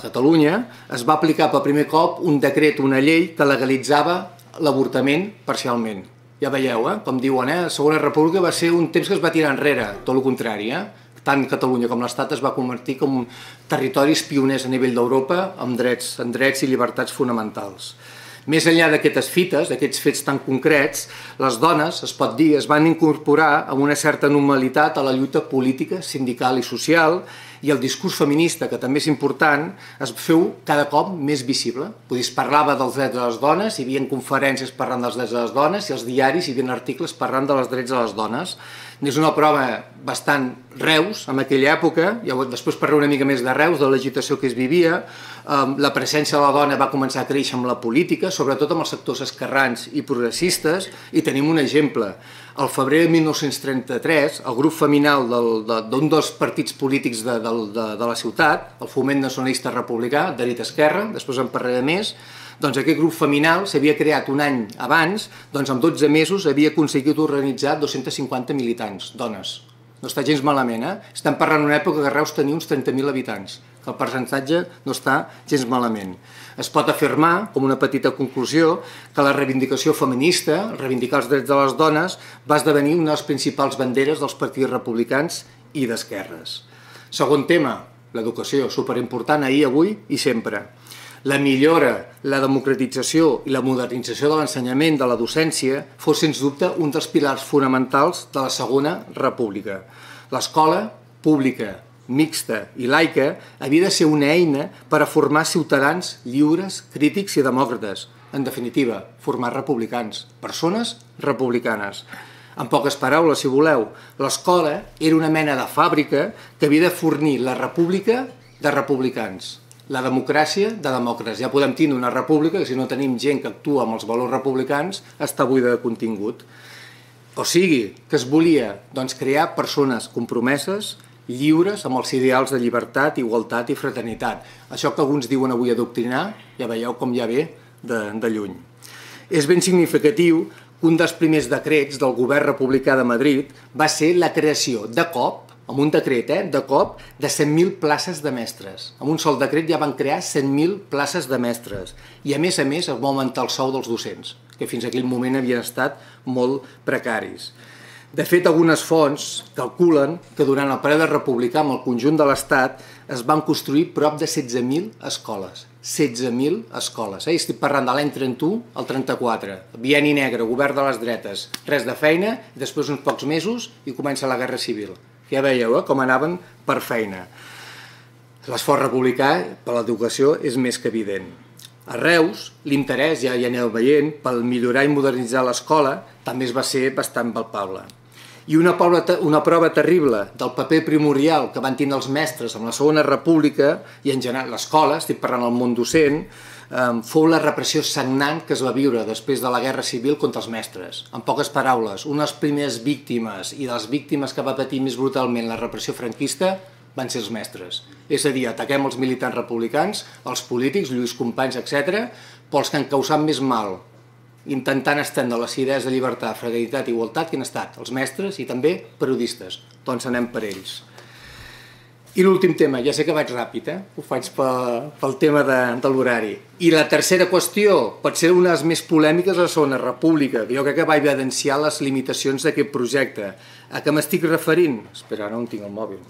es va aplicar per primer cop un decret, una llei que legalitzava l'avortament parcialment. Ja veieu, com diuen, la Segona República va ser un temps que es va tirar enrere, tot el contrari, tant Catalunya com l'Estat es va convertir com territoris pioners a nivell d'Europa amb drets i llibertats fonamentals. Més enllà d'aquestes fites, d'aquests fets tan concrets, les dones, es pot dir, es van incorporar amb una certa normalitat a la lluita política, sindical i social, i el discurs feminista, que també és important, es feu cada cop més visible. Es parlava dels drets de les dones, hi havia conferències parlant dels drets de les dones, i als diaris hi havia articles parlant dels drets de les dones. És una prova bastant Reus, en aquella època, després parlaré una mica més de Reus, de l'agitació que es vivia. La presència de la dona va començar a créixer amb la política, sobretot amb els sectors esquerrans i progressistes, i tenim un exemple. Al febrer de 1933, el grup feminal d'un dels partits polítics de la ciutat, el Foment Nacionalista Republicà, de dit esquerra, després en parlaré més, doncs aquest grup feminal s'havia creat un any abans, doncs en 12 mesos havia aconseguit organitzar 250 militants, dones. No està gens malament, Estem parlant d'una època que Reus tenia uns 30.000 habitants, que el percentatge no està gens malament. Es pot afirmar, com una petita conclusió, que la reivindicació feminista, reivindicar els drets de les dones, va esdevenir una de les principals banderes dels partits republicans i d'esquerres. Segon tema, l'educació, superimportant ahir, avui i sempre. La millora, la democratització i la modernització de l'ensenyament de la docència fou, sens dubte, un dels pilars fonamentals de la Segona República. L'escola pública, mixta i laica havia de ser una eina per a formar ciutadans lliures, crítics i demòcrates. En definitiva, formar republicans, persones republicanes. En poques paraules, si voleu, l'escola era una mena de fàbrica que havia de fornir la república de republicans, la democràcia de demòcrates. Ja podem tindre una república que si no tenim gent que actua amb els valors republicans està buida de contingut. O sigui, que es volia crear persones compromeses, lliures amb els ideals de llibertat, igualtat i fraternitat. Això que alguns diuen avui adoctrinar, ja veieu com ja ve de lluny. És ben significatiu que un dels primers decrets del govern republicà de Madrid va ser la creació de cop, amb un decret, de cop, de 100.000 places de mestres. Amb un sol decret ja van crear 100.000 places de mestres. I a més es va augmentar el sou dels docents, que fins a aquell moment havien estat molt precaris. De fet, algunes fonts calculen que durant el període republicà amb el conjunt de l'Estat es van construir prop de 16.000 escoles. 16.000 escoles. Estic parlant de l'any 31 al 34. Bienni negre, govern de les dretes, res de feina, i després uns pocs mesos i comença la Guerra Civil. Ja veieu com anaven per feina. L'esforç republicà per l'educació és més que evident. A Reus, l'interès, ja aneu veient, per millorar i modernitzar l'escola també es va ser bastant palpable. I una prova terrible del paper primordial que van tenir els mestres amb la Segona República i en general l'escola, estic parlant del món docent, fou la repressió sagnant que es va viure després de la Guerra Civil contra els mestres. En poques paraules, una de les primeres víctimes i de les víctimes que va patir més brutalment la repressió franquista van ser els mestres. És a dir, ataquem els militants republicans, els polítics, Lluís Companys, etc., però els que han causat més mal, intentant estendre les idees de llibertat, fraternitat i igualtat, que han estat els mestres i també periodistes. Doncs anem per ells. I l'últim tema, ja sé que vaig ràpid, ho faig pel tema de l'horari. I la tercera qüestió, pot ser una de les més polèmiques de la Segona República, que jo crec que va evidenciar les limitacions d'aquest projecte. A què m'estic referint? Espera, ara no tinc el mòbil.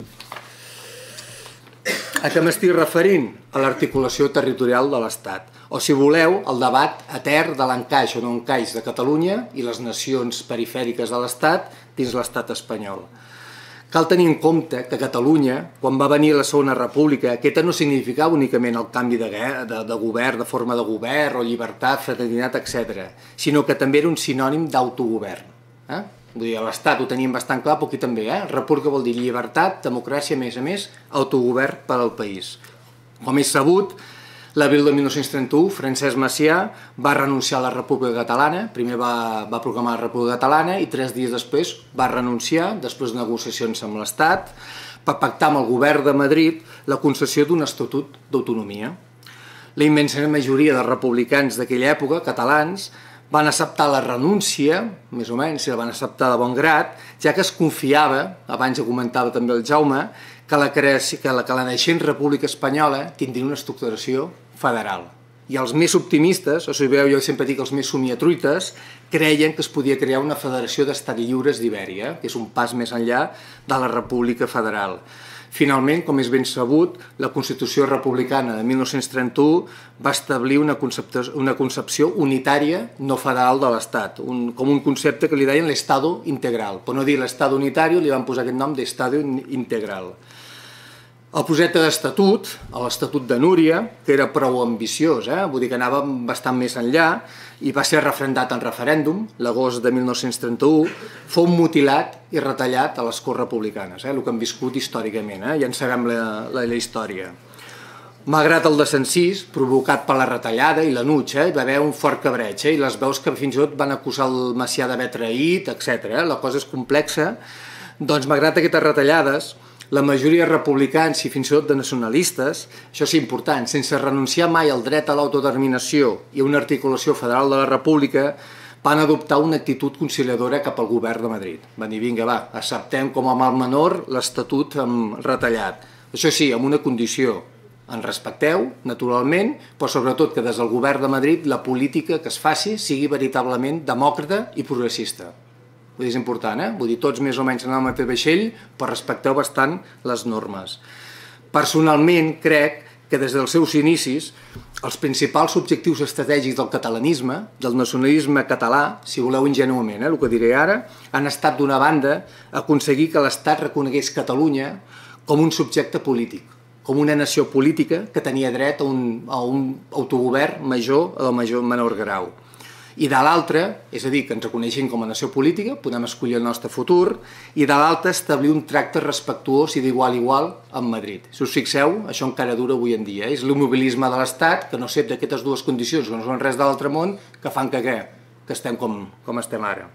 A què m'estic referint? A l'articulació territorial de l'Estat. O, si voleu, el debat etern de l'encaix o no encaix de Catalunya i les nacions perifèriques de l'Estat dins l'Estat espanyol. Cal tenir en compte que Catalunya, quan va venir la Segona República, aquesta no significava únicament el canvi de govern, de forma de govern, o llibertat, fraternitat, etc., sinó que també era un sinònim d'autogovern. Vull dir, a l'Estat ho teníem bastant clar, però aquí també. República vol dir llibertat, democràcia, a més, autogovern per al país. Com és sabut, l'abril de 1931, Francesc Macià va renunciar a la República Catalana, primer va proclamar la República Catalana i 3 dies després va renunciar, després de negociacions amb l'Estat, per pactar amb el govern de Madrid la concessió d'un estatut d'autonomia. La immensa majoria de republicans d'aquella època, catalans, van acceptar la renúncia, més o menys, i la van acceptar de bon grat, ja que es confiava, abans ja comentava també el Jaume, que la naixent República Espanyola tindria una estructuració federal. I els més optimistes, o si veieu, jo sempre dic els més somiatruites, creien que es podia crear una federació d'estats lliures d'Ibèria, que és un pas més enllà de la República Federal. Finalment, com és ben sabut, la Constitució Republicana de 1931 va establir una concepció unitària no federal de l'Estat, com un concepte que li deien l'Estado integral. Per no dir l'Estado unitari, li van posar aquest nom d'Estado integral. El projecte d'estatut, l'Estatut de Núria, que era prou ambiciós, vull dir que anava bastant més enllà, i va ser referendat en referèndum, l'agost de 1931, fou mutilat i retallat a les Corts Republicanes, el que han viscut històricament, ja en sabem la història. Malgrat el desencís, provocat per la retallada i l'anuig, hi va haver un fort cabreig, i les veus que fins i tot van acusar el Macià d'haver traït, etc. La cosa és complexa. Doncs, malgrat aquestes retallades, la majoria de republicans i fins i tot de nacionalistes, això és important, sense renunciar mai al dret a l'autodeterminació i a una articulació federal de la República, van adoptar una actitud conciliadora cap al govern de Madrid. Van dir, vinga, va, acceptem com a mal menor l'Estatut retallat. Això sí, amb una condició, en respecteu, naturalment, però sobretot que des del govern de Madrid la política que es faci sigui veritablement demòcrata i progressista. Vull dir, és important, Vull dir, tots més o menys anem al mateix vaixell, però respecteu bastant les normes. Personalment, crec que des dels seus inicis, els principals objectius estratègics del catalanisme, del nacionalisme català, si voleu ingenuament, el que diré ara, han estat, d'una banda, aconseguir que l'Estat reconegués Catalunya com un subjecte polític, com una nació política que tenia dret a un autogovern major o de menor grau. I de l'altra, és a dir, que ens reconeixem com a nació política, podem escollir el nostre futur, i de l'altra establir un tracte respectuós i d'igual a igual amb Madrid. Si us fixeu, això encara dura avui en dia. És l'immobilisme de l'Estat, que no accepta aquestes dues condicions, que no són res de l'altre món, que fan que estem com estem ara.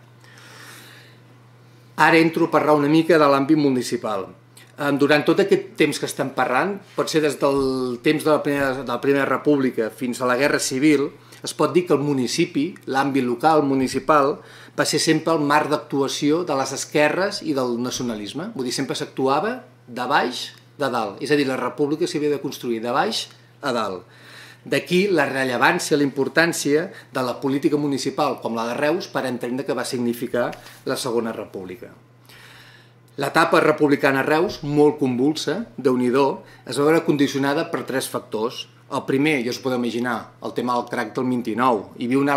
Ara entro a parlar una mica de l'àmbit municipal. Durant tot aquest temps que estem parlant, pot ser des del temps de la Primera República fins a la Guerra Civil, es pot dir que el municipi, l'àmbit local municipal, va ser sempre el marc d'actuació de les esquerres i del nacionalisme. Vull dir, sempre s'actuava de baix a dalt. És a dir, la república s'havia de construir de baix a dalt. D'aquí la rellevància, la importància de la política municipal, com la de Reus, per entendre què va significar la Segona República. L'etapa republicana a Reus, molt convulsa, Déu-n'hi-do, es va veure condicionada per 3 factors. El primer, ja us podeu imaginar, el tema del crac del 29. Hi havia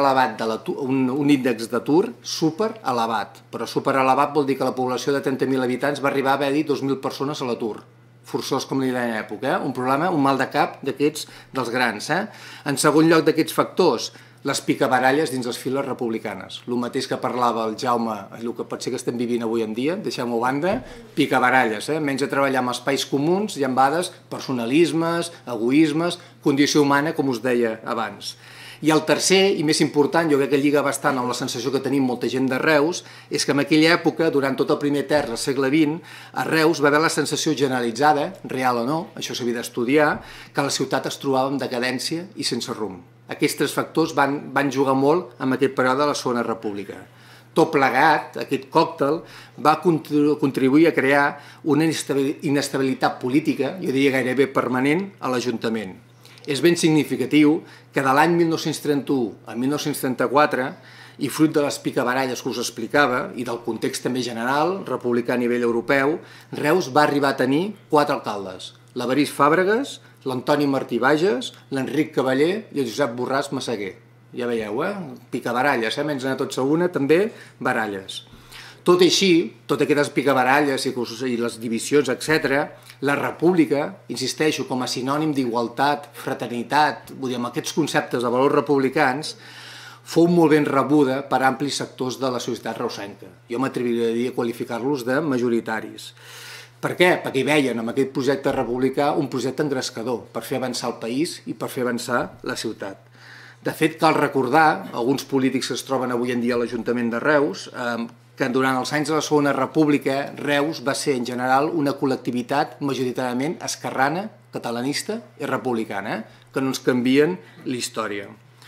un índex d'atur super elevat, però super elevat vol dir que la població de 30.000 habitants va arribar a haver-hi 2.000 persones a l'atur. Forçós, com li deien a l'època, un problema, un mal de cap d'aquests dels grans. En segon lloc d'aquests factors, les picabaralles dins les files republicanes. El mateix que parlava el Jaume, el que pot ser que estem vivint avui en dia, deixem-ho a banda, picabaralles, menys a treballar amb espais comuns i amb vegades personalismes, egoismes, condició humana, com us deia abans. I el tercer, i més important, jo crec que lliga bastant amb la sensació que tenim molta gent de Reus, és que en aquella època, durant tot el primer terç del segle XX, a Reus va haver la sensació generalitzada, real o no, això s'havia d'estudiar, que la ciutat es trobava en decadència i sense rumb. Aquests tres factors van jugar molt en aquest període de la Segona República. Tot plegat, aquest còctel, va contribuir a crear una inestabilitat política, jo diria gairebé permanent, a l'Ajuntament. És ben significatiu que de l'any 1931 a 1934, i fruit de les picabaralles que us explicava, i del context també general, republicà a nivell europeu, Reus va arribar a tenir 4 alcaldes: l'Evarist Fàbregas, l'Antoni Martí Bages, l'Enric Cavaller i el Josep Borràs Massaguer. Ja veieu, picabaralles, menys anar tots a una, també baralles. Tot i així, totes aquestes picabaralles i les divisions, etc., la república, insisteixo, com a sinònim d'igualtat, fraternitat, vull dir, amb aquests conceptes de valors republicans, fou molt ben rebuda per amplis sectors de la societat reusenca. Jo m'atreviria a qualificar-los de majoritaris. Per què? Perquè hi veien en aquest projecte republicà un projecte engrescador per fer avançar el país i per fer avançar la ciutat. De fet, cal recordar, alguns polítics que es troben avui en dia a l'Ajuntament de Reus, que durant els anys de la Segona República Reus va ser en general una col·lectivitat majoritàriament esquerrana, catalanista i republicana, que no ens canvien la història.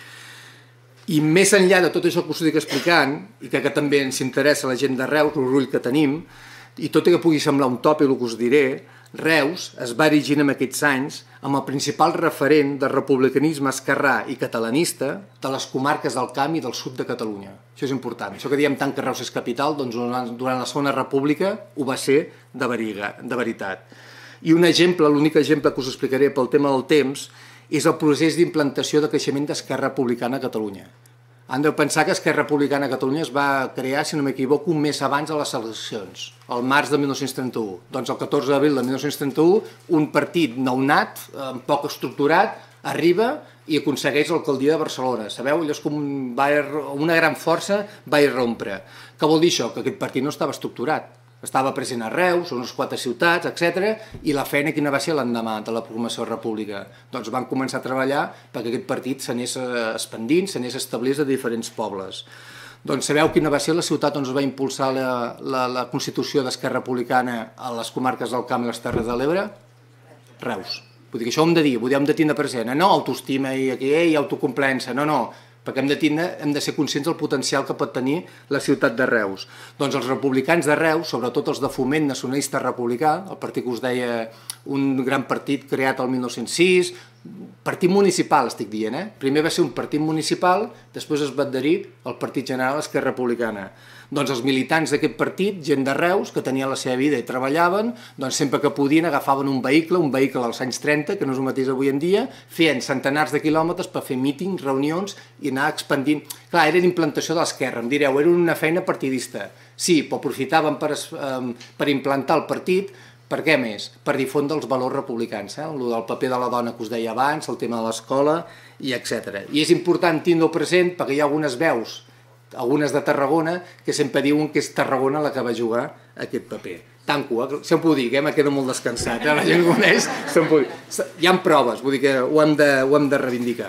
I més enllà de tot això que us estic explicant, i que també ens interessa la gent de Reus, l'orgull que tenim, i tot i que pugui semblar un tòpic el que us diré, Reus es va erigir en aquests anys amb el principal referent del republicanisme esquerrà i catalanista de les comarques del Camp i del sud de Catalunya. Això és important. Això que diem tant que Reus és capital, doncs durant la Segona República ho va ser de veritat. I un exemple, l'únic exemple que us explicaré pel tema del temps, és el procés d'implantació de creixement d'Esquerra Republicana a Catalunya. Han de pensar que Esquerra Republicana a Catalunya es va crear, si no m'equivoco, un mes abans de les eleccions, el març de 1931. Doncs el 14 d'abril de 1931, un partit nounat, poc estructurat, arriba i aconsegueix l'alcaldia de Barcelona. Sabeu? Allò és com una gran força va irrompre. Què vol dir això? Que aquest partit no estava estructurat. Estava present a Reus, unes 4 ciutats, etc. I la feina quina va ser l'endemà de la proclamació de la República? Doncs van començar a treballar perquè aquest partit s'anés expandint, s'anés establint a diferents pobles. Doncs sabeu quina va ser la ciutat on es va impulsar la Constitució d'Esquerra Republicana a les comarques del Camp i les Terres de l'Ebre? Reus. Vull dir que això ho hem de dir, ho hem de tindre present. No autoestima i autocomplença, no. Perquè hem de ser conscients del potencial que pot tenir la ciutat de Reus. Doncs els republicans de Reus, sobretot els de Foment Nacionalista Republicà, el partit que us deia, un gran partit creat el 1906, partit municipal estic dient, primer va ser un partit municipal, després es va adherir al Partit General Esquerra Republicana. Doncs els militants d'aquest partit, gent de Reus, que tenien la seva vida i treballaven, doncs sempre que podien agafaven un vehicle dels anys 30, que no és el mateix avui en dia, feien centenars de quilòmetres per fer mítings, reunions i anar expandint. Clar, era l'implantació de l'esquerra, em direu, era una feina partidista. Sí, però aprofitaven per implantar el partit. Per què més? Per difondre els valors republicans, el del paper de la dona que us deia abans, el tema de l'escola, i etc. I és important tindre-ho present perquè hi ha algunes veus, algunes de Tarragona, que sempre diuen que és Tarragona la que va jugar aquest paper. Tanco, sempre ho dic, me quedo molt descansat, la gent ho coneix, hi ha proves, vull dir que ho hem de reivindicar.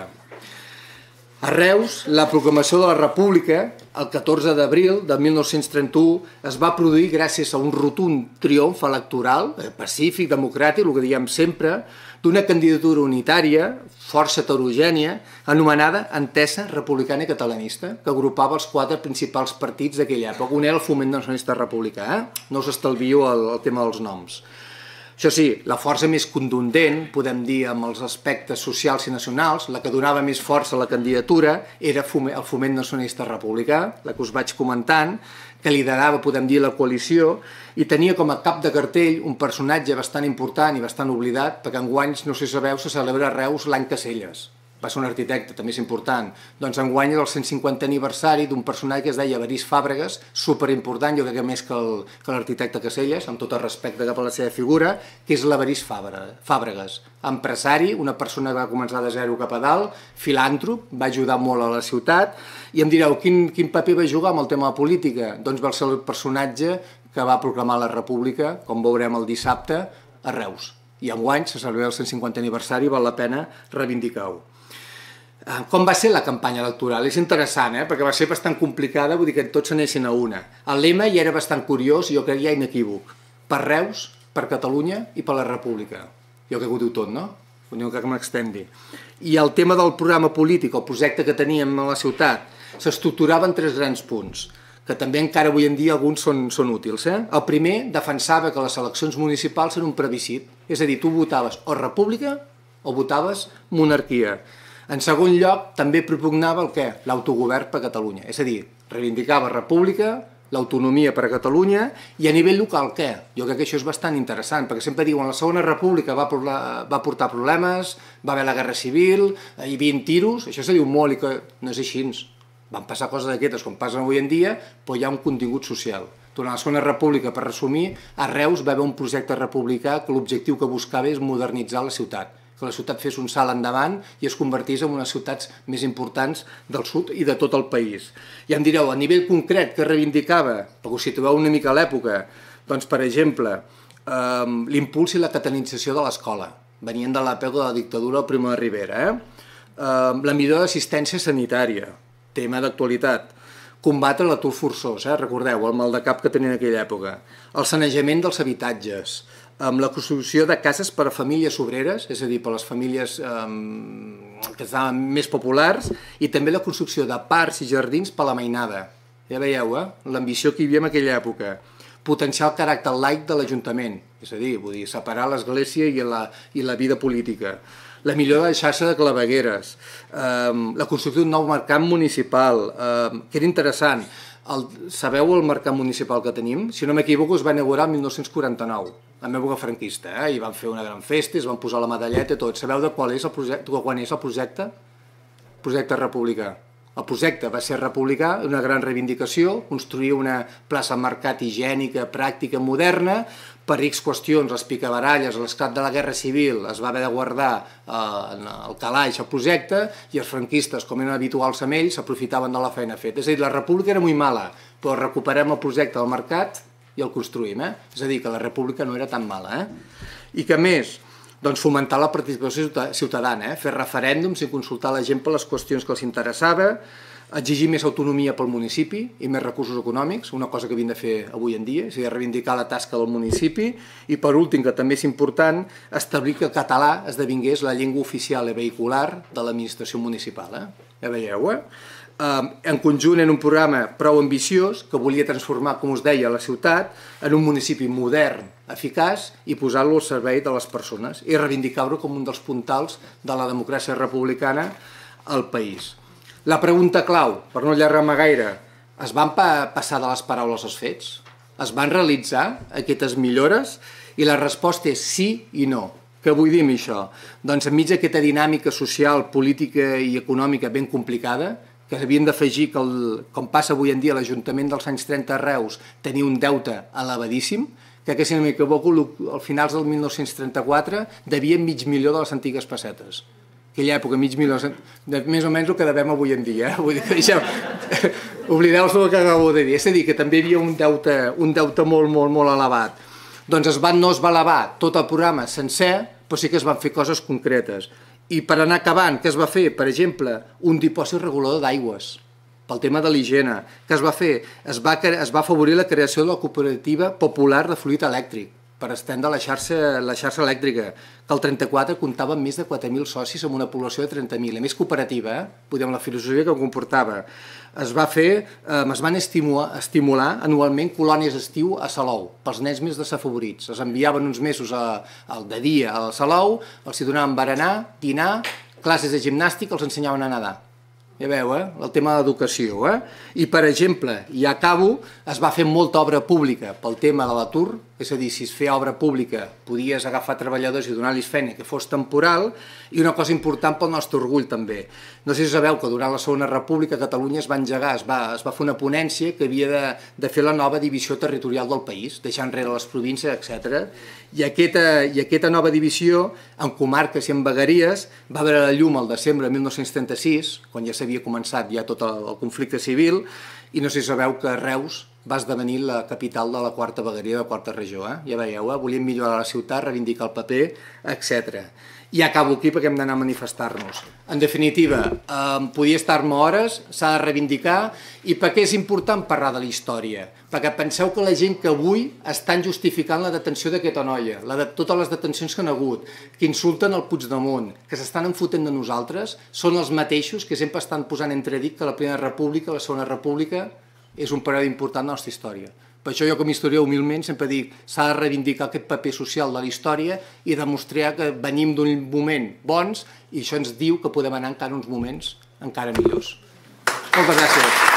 A Reus, la proclamació de la República, el 14 d'abril de 1931, es va produir gràcies a un rotund triomf electoral, pacífic, democràtic, el que diem sempre, d'una candidatura unitària, força heterogènia, anomenada Entesa Republicana i Catalanista, que agrupava els 4 principals partits d'aquella època. Un era el Foment Nacionalista Republicà, no us estalvio el tema dels noms. Això sí, la força més contundent, podem dir, amb els aspectes socials i nacionals, la que donava més força a la candidatura, era el Foment Nacionalista Republicà, la que us vaig comentant, que liderava, podem dir, la coalició, i tenia com a cap de cartell un personatge bastant important i bastant oblidat, perquè enguany, no sé si sabeu, se celebra a Reus l'any Caselles. Va ser un arquitecte, també és important. Doncs enguany és el 150 aniversari d'un personatge que es deia Evarist Fàbregas, superimportant, jo crec que més que l'arquitecte Caselles, amb tot el respecte cap a la seva figura, que és l'Evarist Fàbregas. Empresari, una persona que va començar de zero cap a dalt, filàntrop, va ajudar molt a la ciutat, i em direu, quin paper va jugar amb el tema de la política? Doncs va ser el personatge que va proclamar la República, com veurem el dissabte, a Reus. I enguany se celebra el 150 aniversari, val la pena reivindicar-ho. Com va ser la campanya electoral? És interessant, perquè va ser bastant complicada, vull dir que tots s'anessin a una. El lema ja era bastant curiós i jo crec ja inequívoc. Per Reus, per Catalunya i per la República. Jo crec que ho diu tot, no? No crec que m'extendi. I el tema del programa polític, el projecte que teníem a la ciutat, s'estructurava en 3 grans punts, que també encara avui en dia alguns són útils. El primer defensava que les eleccions municipals eren un plebiscit, és a dir, tu votaves o República o votaves monarquia. En segon lloc, també propugnava el què? L'autogovern per a Catalunya. És a dir, reivindicava República, l'autonomia per a Catalunya, i a nivell local què? Jo crec que això és bastant interessant, perquè sempre diuen la Segona República va portar problemes, va haver la Guerra Civil, hi havia tiros, això se diu molt i que no és així. Van passar coses d'aquestes com passen avui en dia, però hi ha un contingut social. Durant la Segona República, per resumir, a Reus va haver un projecte republicà que l'objectiu que buscava és modernitzar la ciutat, que la ciutat fes un salt endavant i es convertís en una de les ciutats més importants del sud i de tot el país. I em direu, a nivell concret, què reivindicava? Perquè us situeu una mica a l'època. Doncs, per exemple, l'impuls i la catalanització de l'escola. Venien de l'època de la dictadura del Primo de Rivera. La millora d'assistència sanitària, tema d'actualitat. Combatre l'atur forçós, recordeu, el mal de cap que tenien en aquella època. El sanejament dels habitatges, amb la construcció de cases per a famílies obreres, és a dir, per a les famílies que estaven més populars, i també la construcció de parcs i jardins per a la mainada. Ja veieu, l'ambició que hi havia en aquella època. Potenciar el caràcter laic de l'Ajuntament, és a dir, vull dir, separar l'Església i la vida política. La millora de la xarxa de clavegueres, la construcció d'un nou mercat municipal, que era interessant. Sabeu el mercat municipal que tenim? Si no m'equivoco, es va inaugurar el 1949, en època franquista, i van fer una gran festa, es van posar la medalleta i tot. Sabeu de quan és el projecte? El projecte republicà. El projecte va ser republicà, una gran reivindicació, construir una plaça mercat higiènica, pràctica, moderna, per X qüestions, les picabaralles, l'esclat de la Guerra Civil, es va haver de guardar el calaix, el projecte, i els franquistes, com eren habituals amb ells, s'aprofitaven de la feina feta. És a dir, la república era molt mala, però recuperem el projecte del mercat i el construïm. És a dir, que la república no era tan mala. I que més? Doncs fomentar la participació ciutadana, fer referèndums i consultar la gent per les qüestions que els interessava, exigir més autonomia pel municipi i més recursos econòmics, una cosa que havíem de fer avui en dia, és a dir, reivindicar la tasca del municipi, i per últim, que també és important, establir que el català esdevingués la llengua oficial i vehicular de l'administració municipal. Ja veieu, en conjunt en un programa prou ambiciós que volia transformar, com us deia, la ciutat en un municipi modern, eficaç i posar-lo al servei de les persones i reivindicar-lo com un dels puntals de la democràcia republicana al país. La pregunta clau, per no allargar-me gaire, es van passar de les paraules als fets? Es van realitzar aquestes millores? I la resposta és sí i no. Què vull dir amb això? Doncs enmig d'aquesta dinàmica social, política i econòmica ben complicada, que havien d'afegir que, com passa avui en dia, l'Ajuntament dels anys 30 a Reus tenia un deute elevadíssim, que si no m'equivoco, al finals del 1934 devien $500.000 de les antigues pessetes. Aquella època, $500.000, més o menys el que devem avui en dia. Vull dir que deixeu, oblideu-vos del que acabo de dir. És a dir, que també hi havia un deute molt, molt, molt elevat. Doncs no es va elevar tot el programa sencer, però sí que es van fer coses concretes. I per anar acabant, què es va fer? Per exemple, un dipòsit regulador d'aigües, pel tema de l'higiene. Què es va fer? Es va afavorir la creació de la cooperativa popular de fluid elèctric. per estendre la xarxa elèctrica, que el 34 comptava amb més de 4.000 socis amb una població de 30.000. A més cooperativa, podem la filosofia que comportava. Es van estimular anualment colònies estiu a Salou, pels nens més desafavorits. Es enviaven uns mesos de dia a Salou, els hi donaven berenar, dinar, classes de gimnàstica, els ensenyaven a nedar. Ja veu, el tema de l'educació. I, per exemple, i acabo, es va fer molta obra pública pel tema de l'atur, és a dir, si es feia obra pública podies agafar treballadors i donar-los feina que fos temporal, i una cosa important pel nostre orgull també. No sé si sabeu que durant la Segona República a Catalunya es va engegar, es va fer una ponència que havia de fer la nova divisió territorial del país, deixar enrere les províncies, etc. I aquesta nova divisió, en comarques i en vegueries, va veure la llum al desembre de 1936, quan ja s'havia començat ja tot el conflicte civil, i no sé si sabeu que Reus va esdevenir la capital de la quarta vegueria de la quarta regió. Ja veieu, volíem millorar la ciutat, reivindicar el paper, etc. I acabo aquí perquè hem d'anar a manifestar-nos. En definitiva, podia estar-me hores, s'ha de reivindicar, i per què és important parlar de la història? Perquè penseu que la gent que avui estan justificant la detenció d'aquesta noia, totes les detencions que han hagut, que insulten el Puigdemont, que s'estan enfotent de nosaltres, són els mateixos que sempre estan posant entredit que la Primera República, la Segona República, és un període important de la nostra història. Per això jo com a historiador humilment sempre dic s'ha de reivindicar aquest paper social de la història i demostrar que venim d'un moment bons i això ens diu que podem anar encara uns moments encara millors. Moltes gràcies.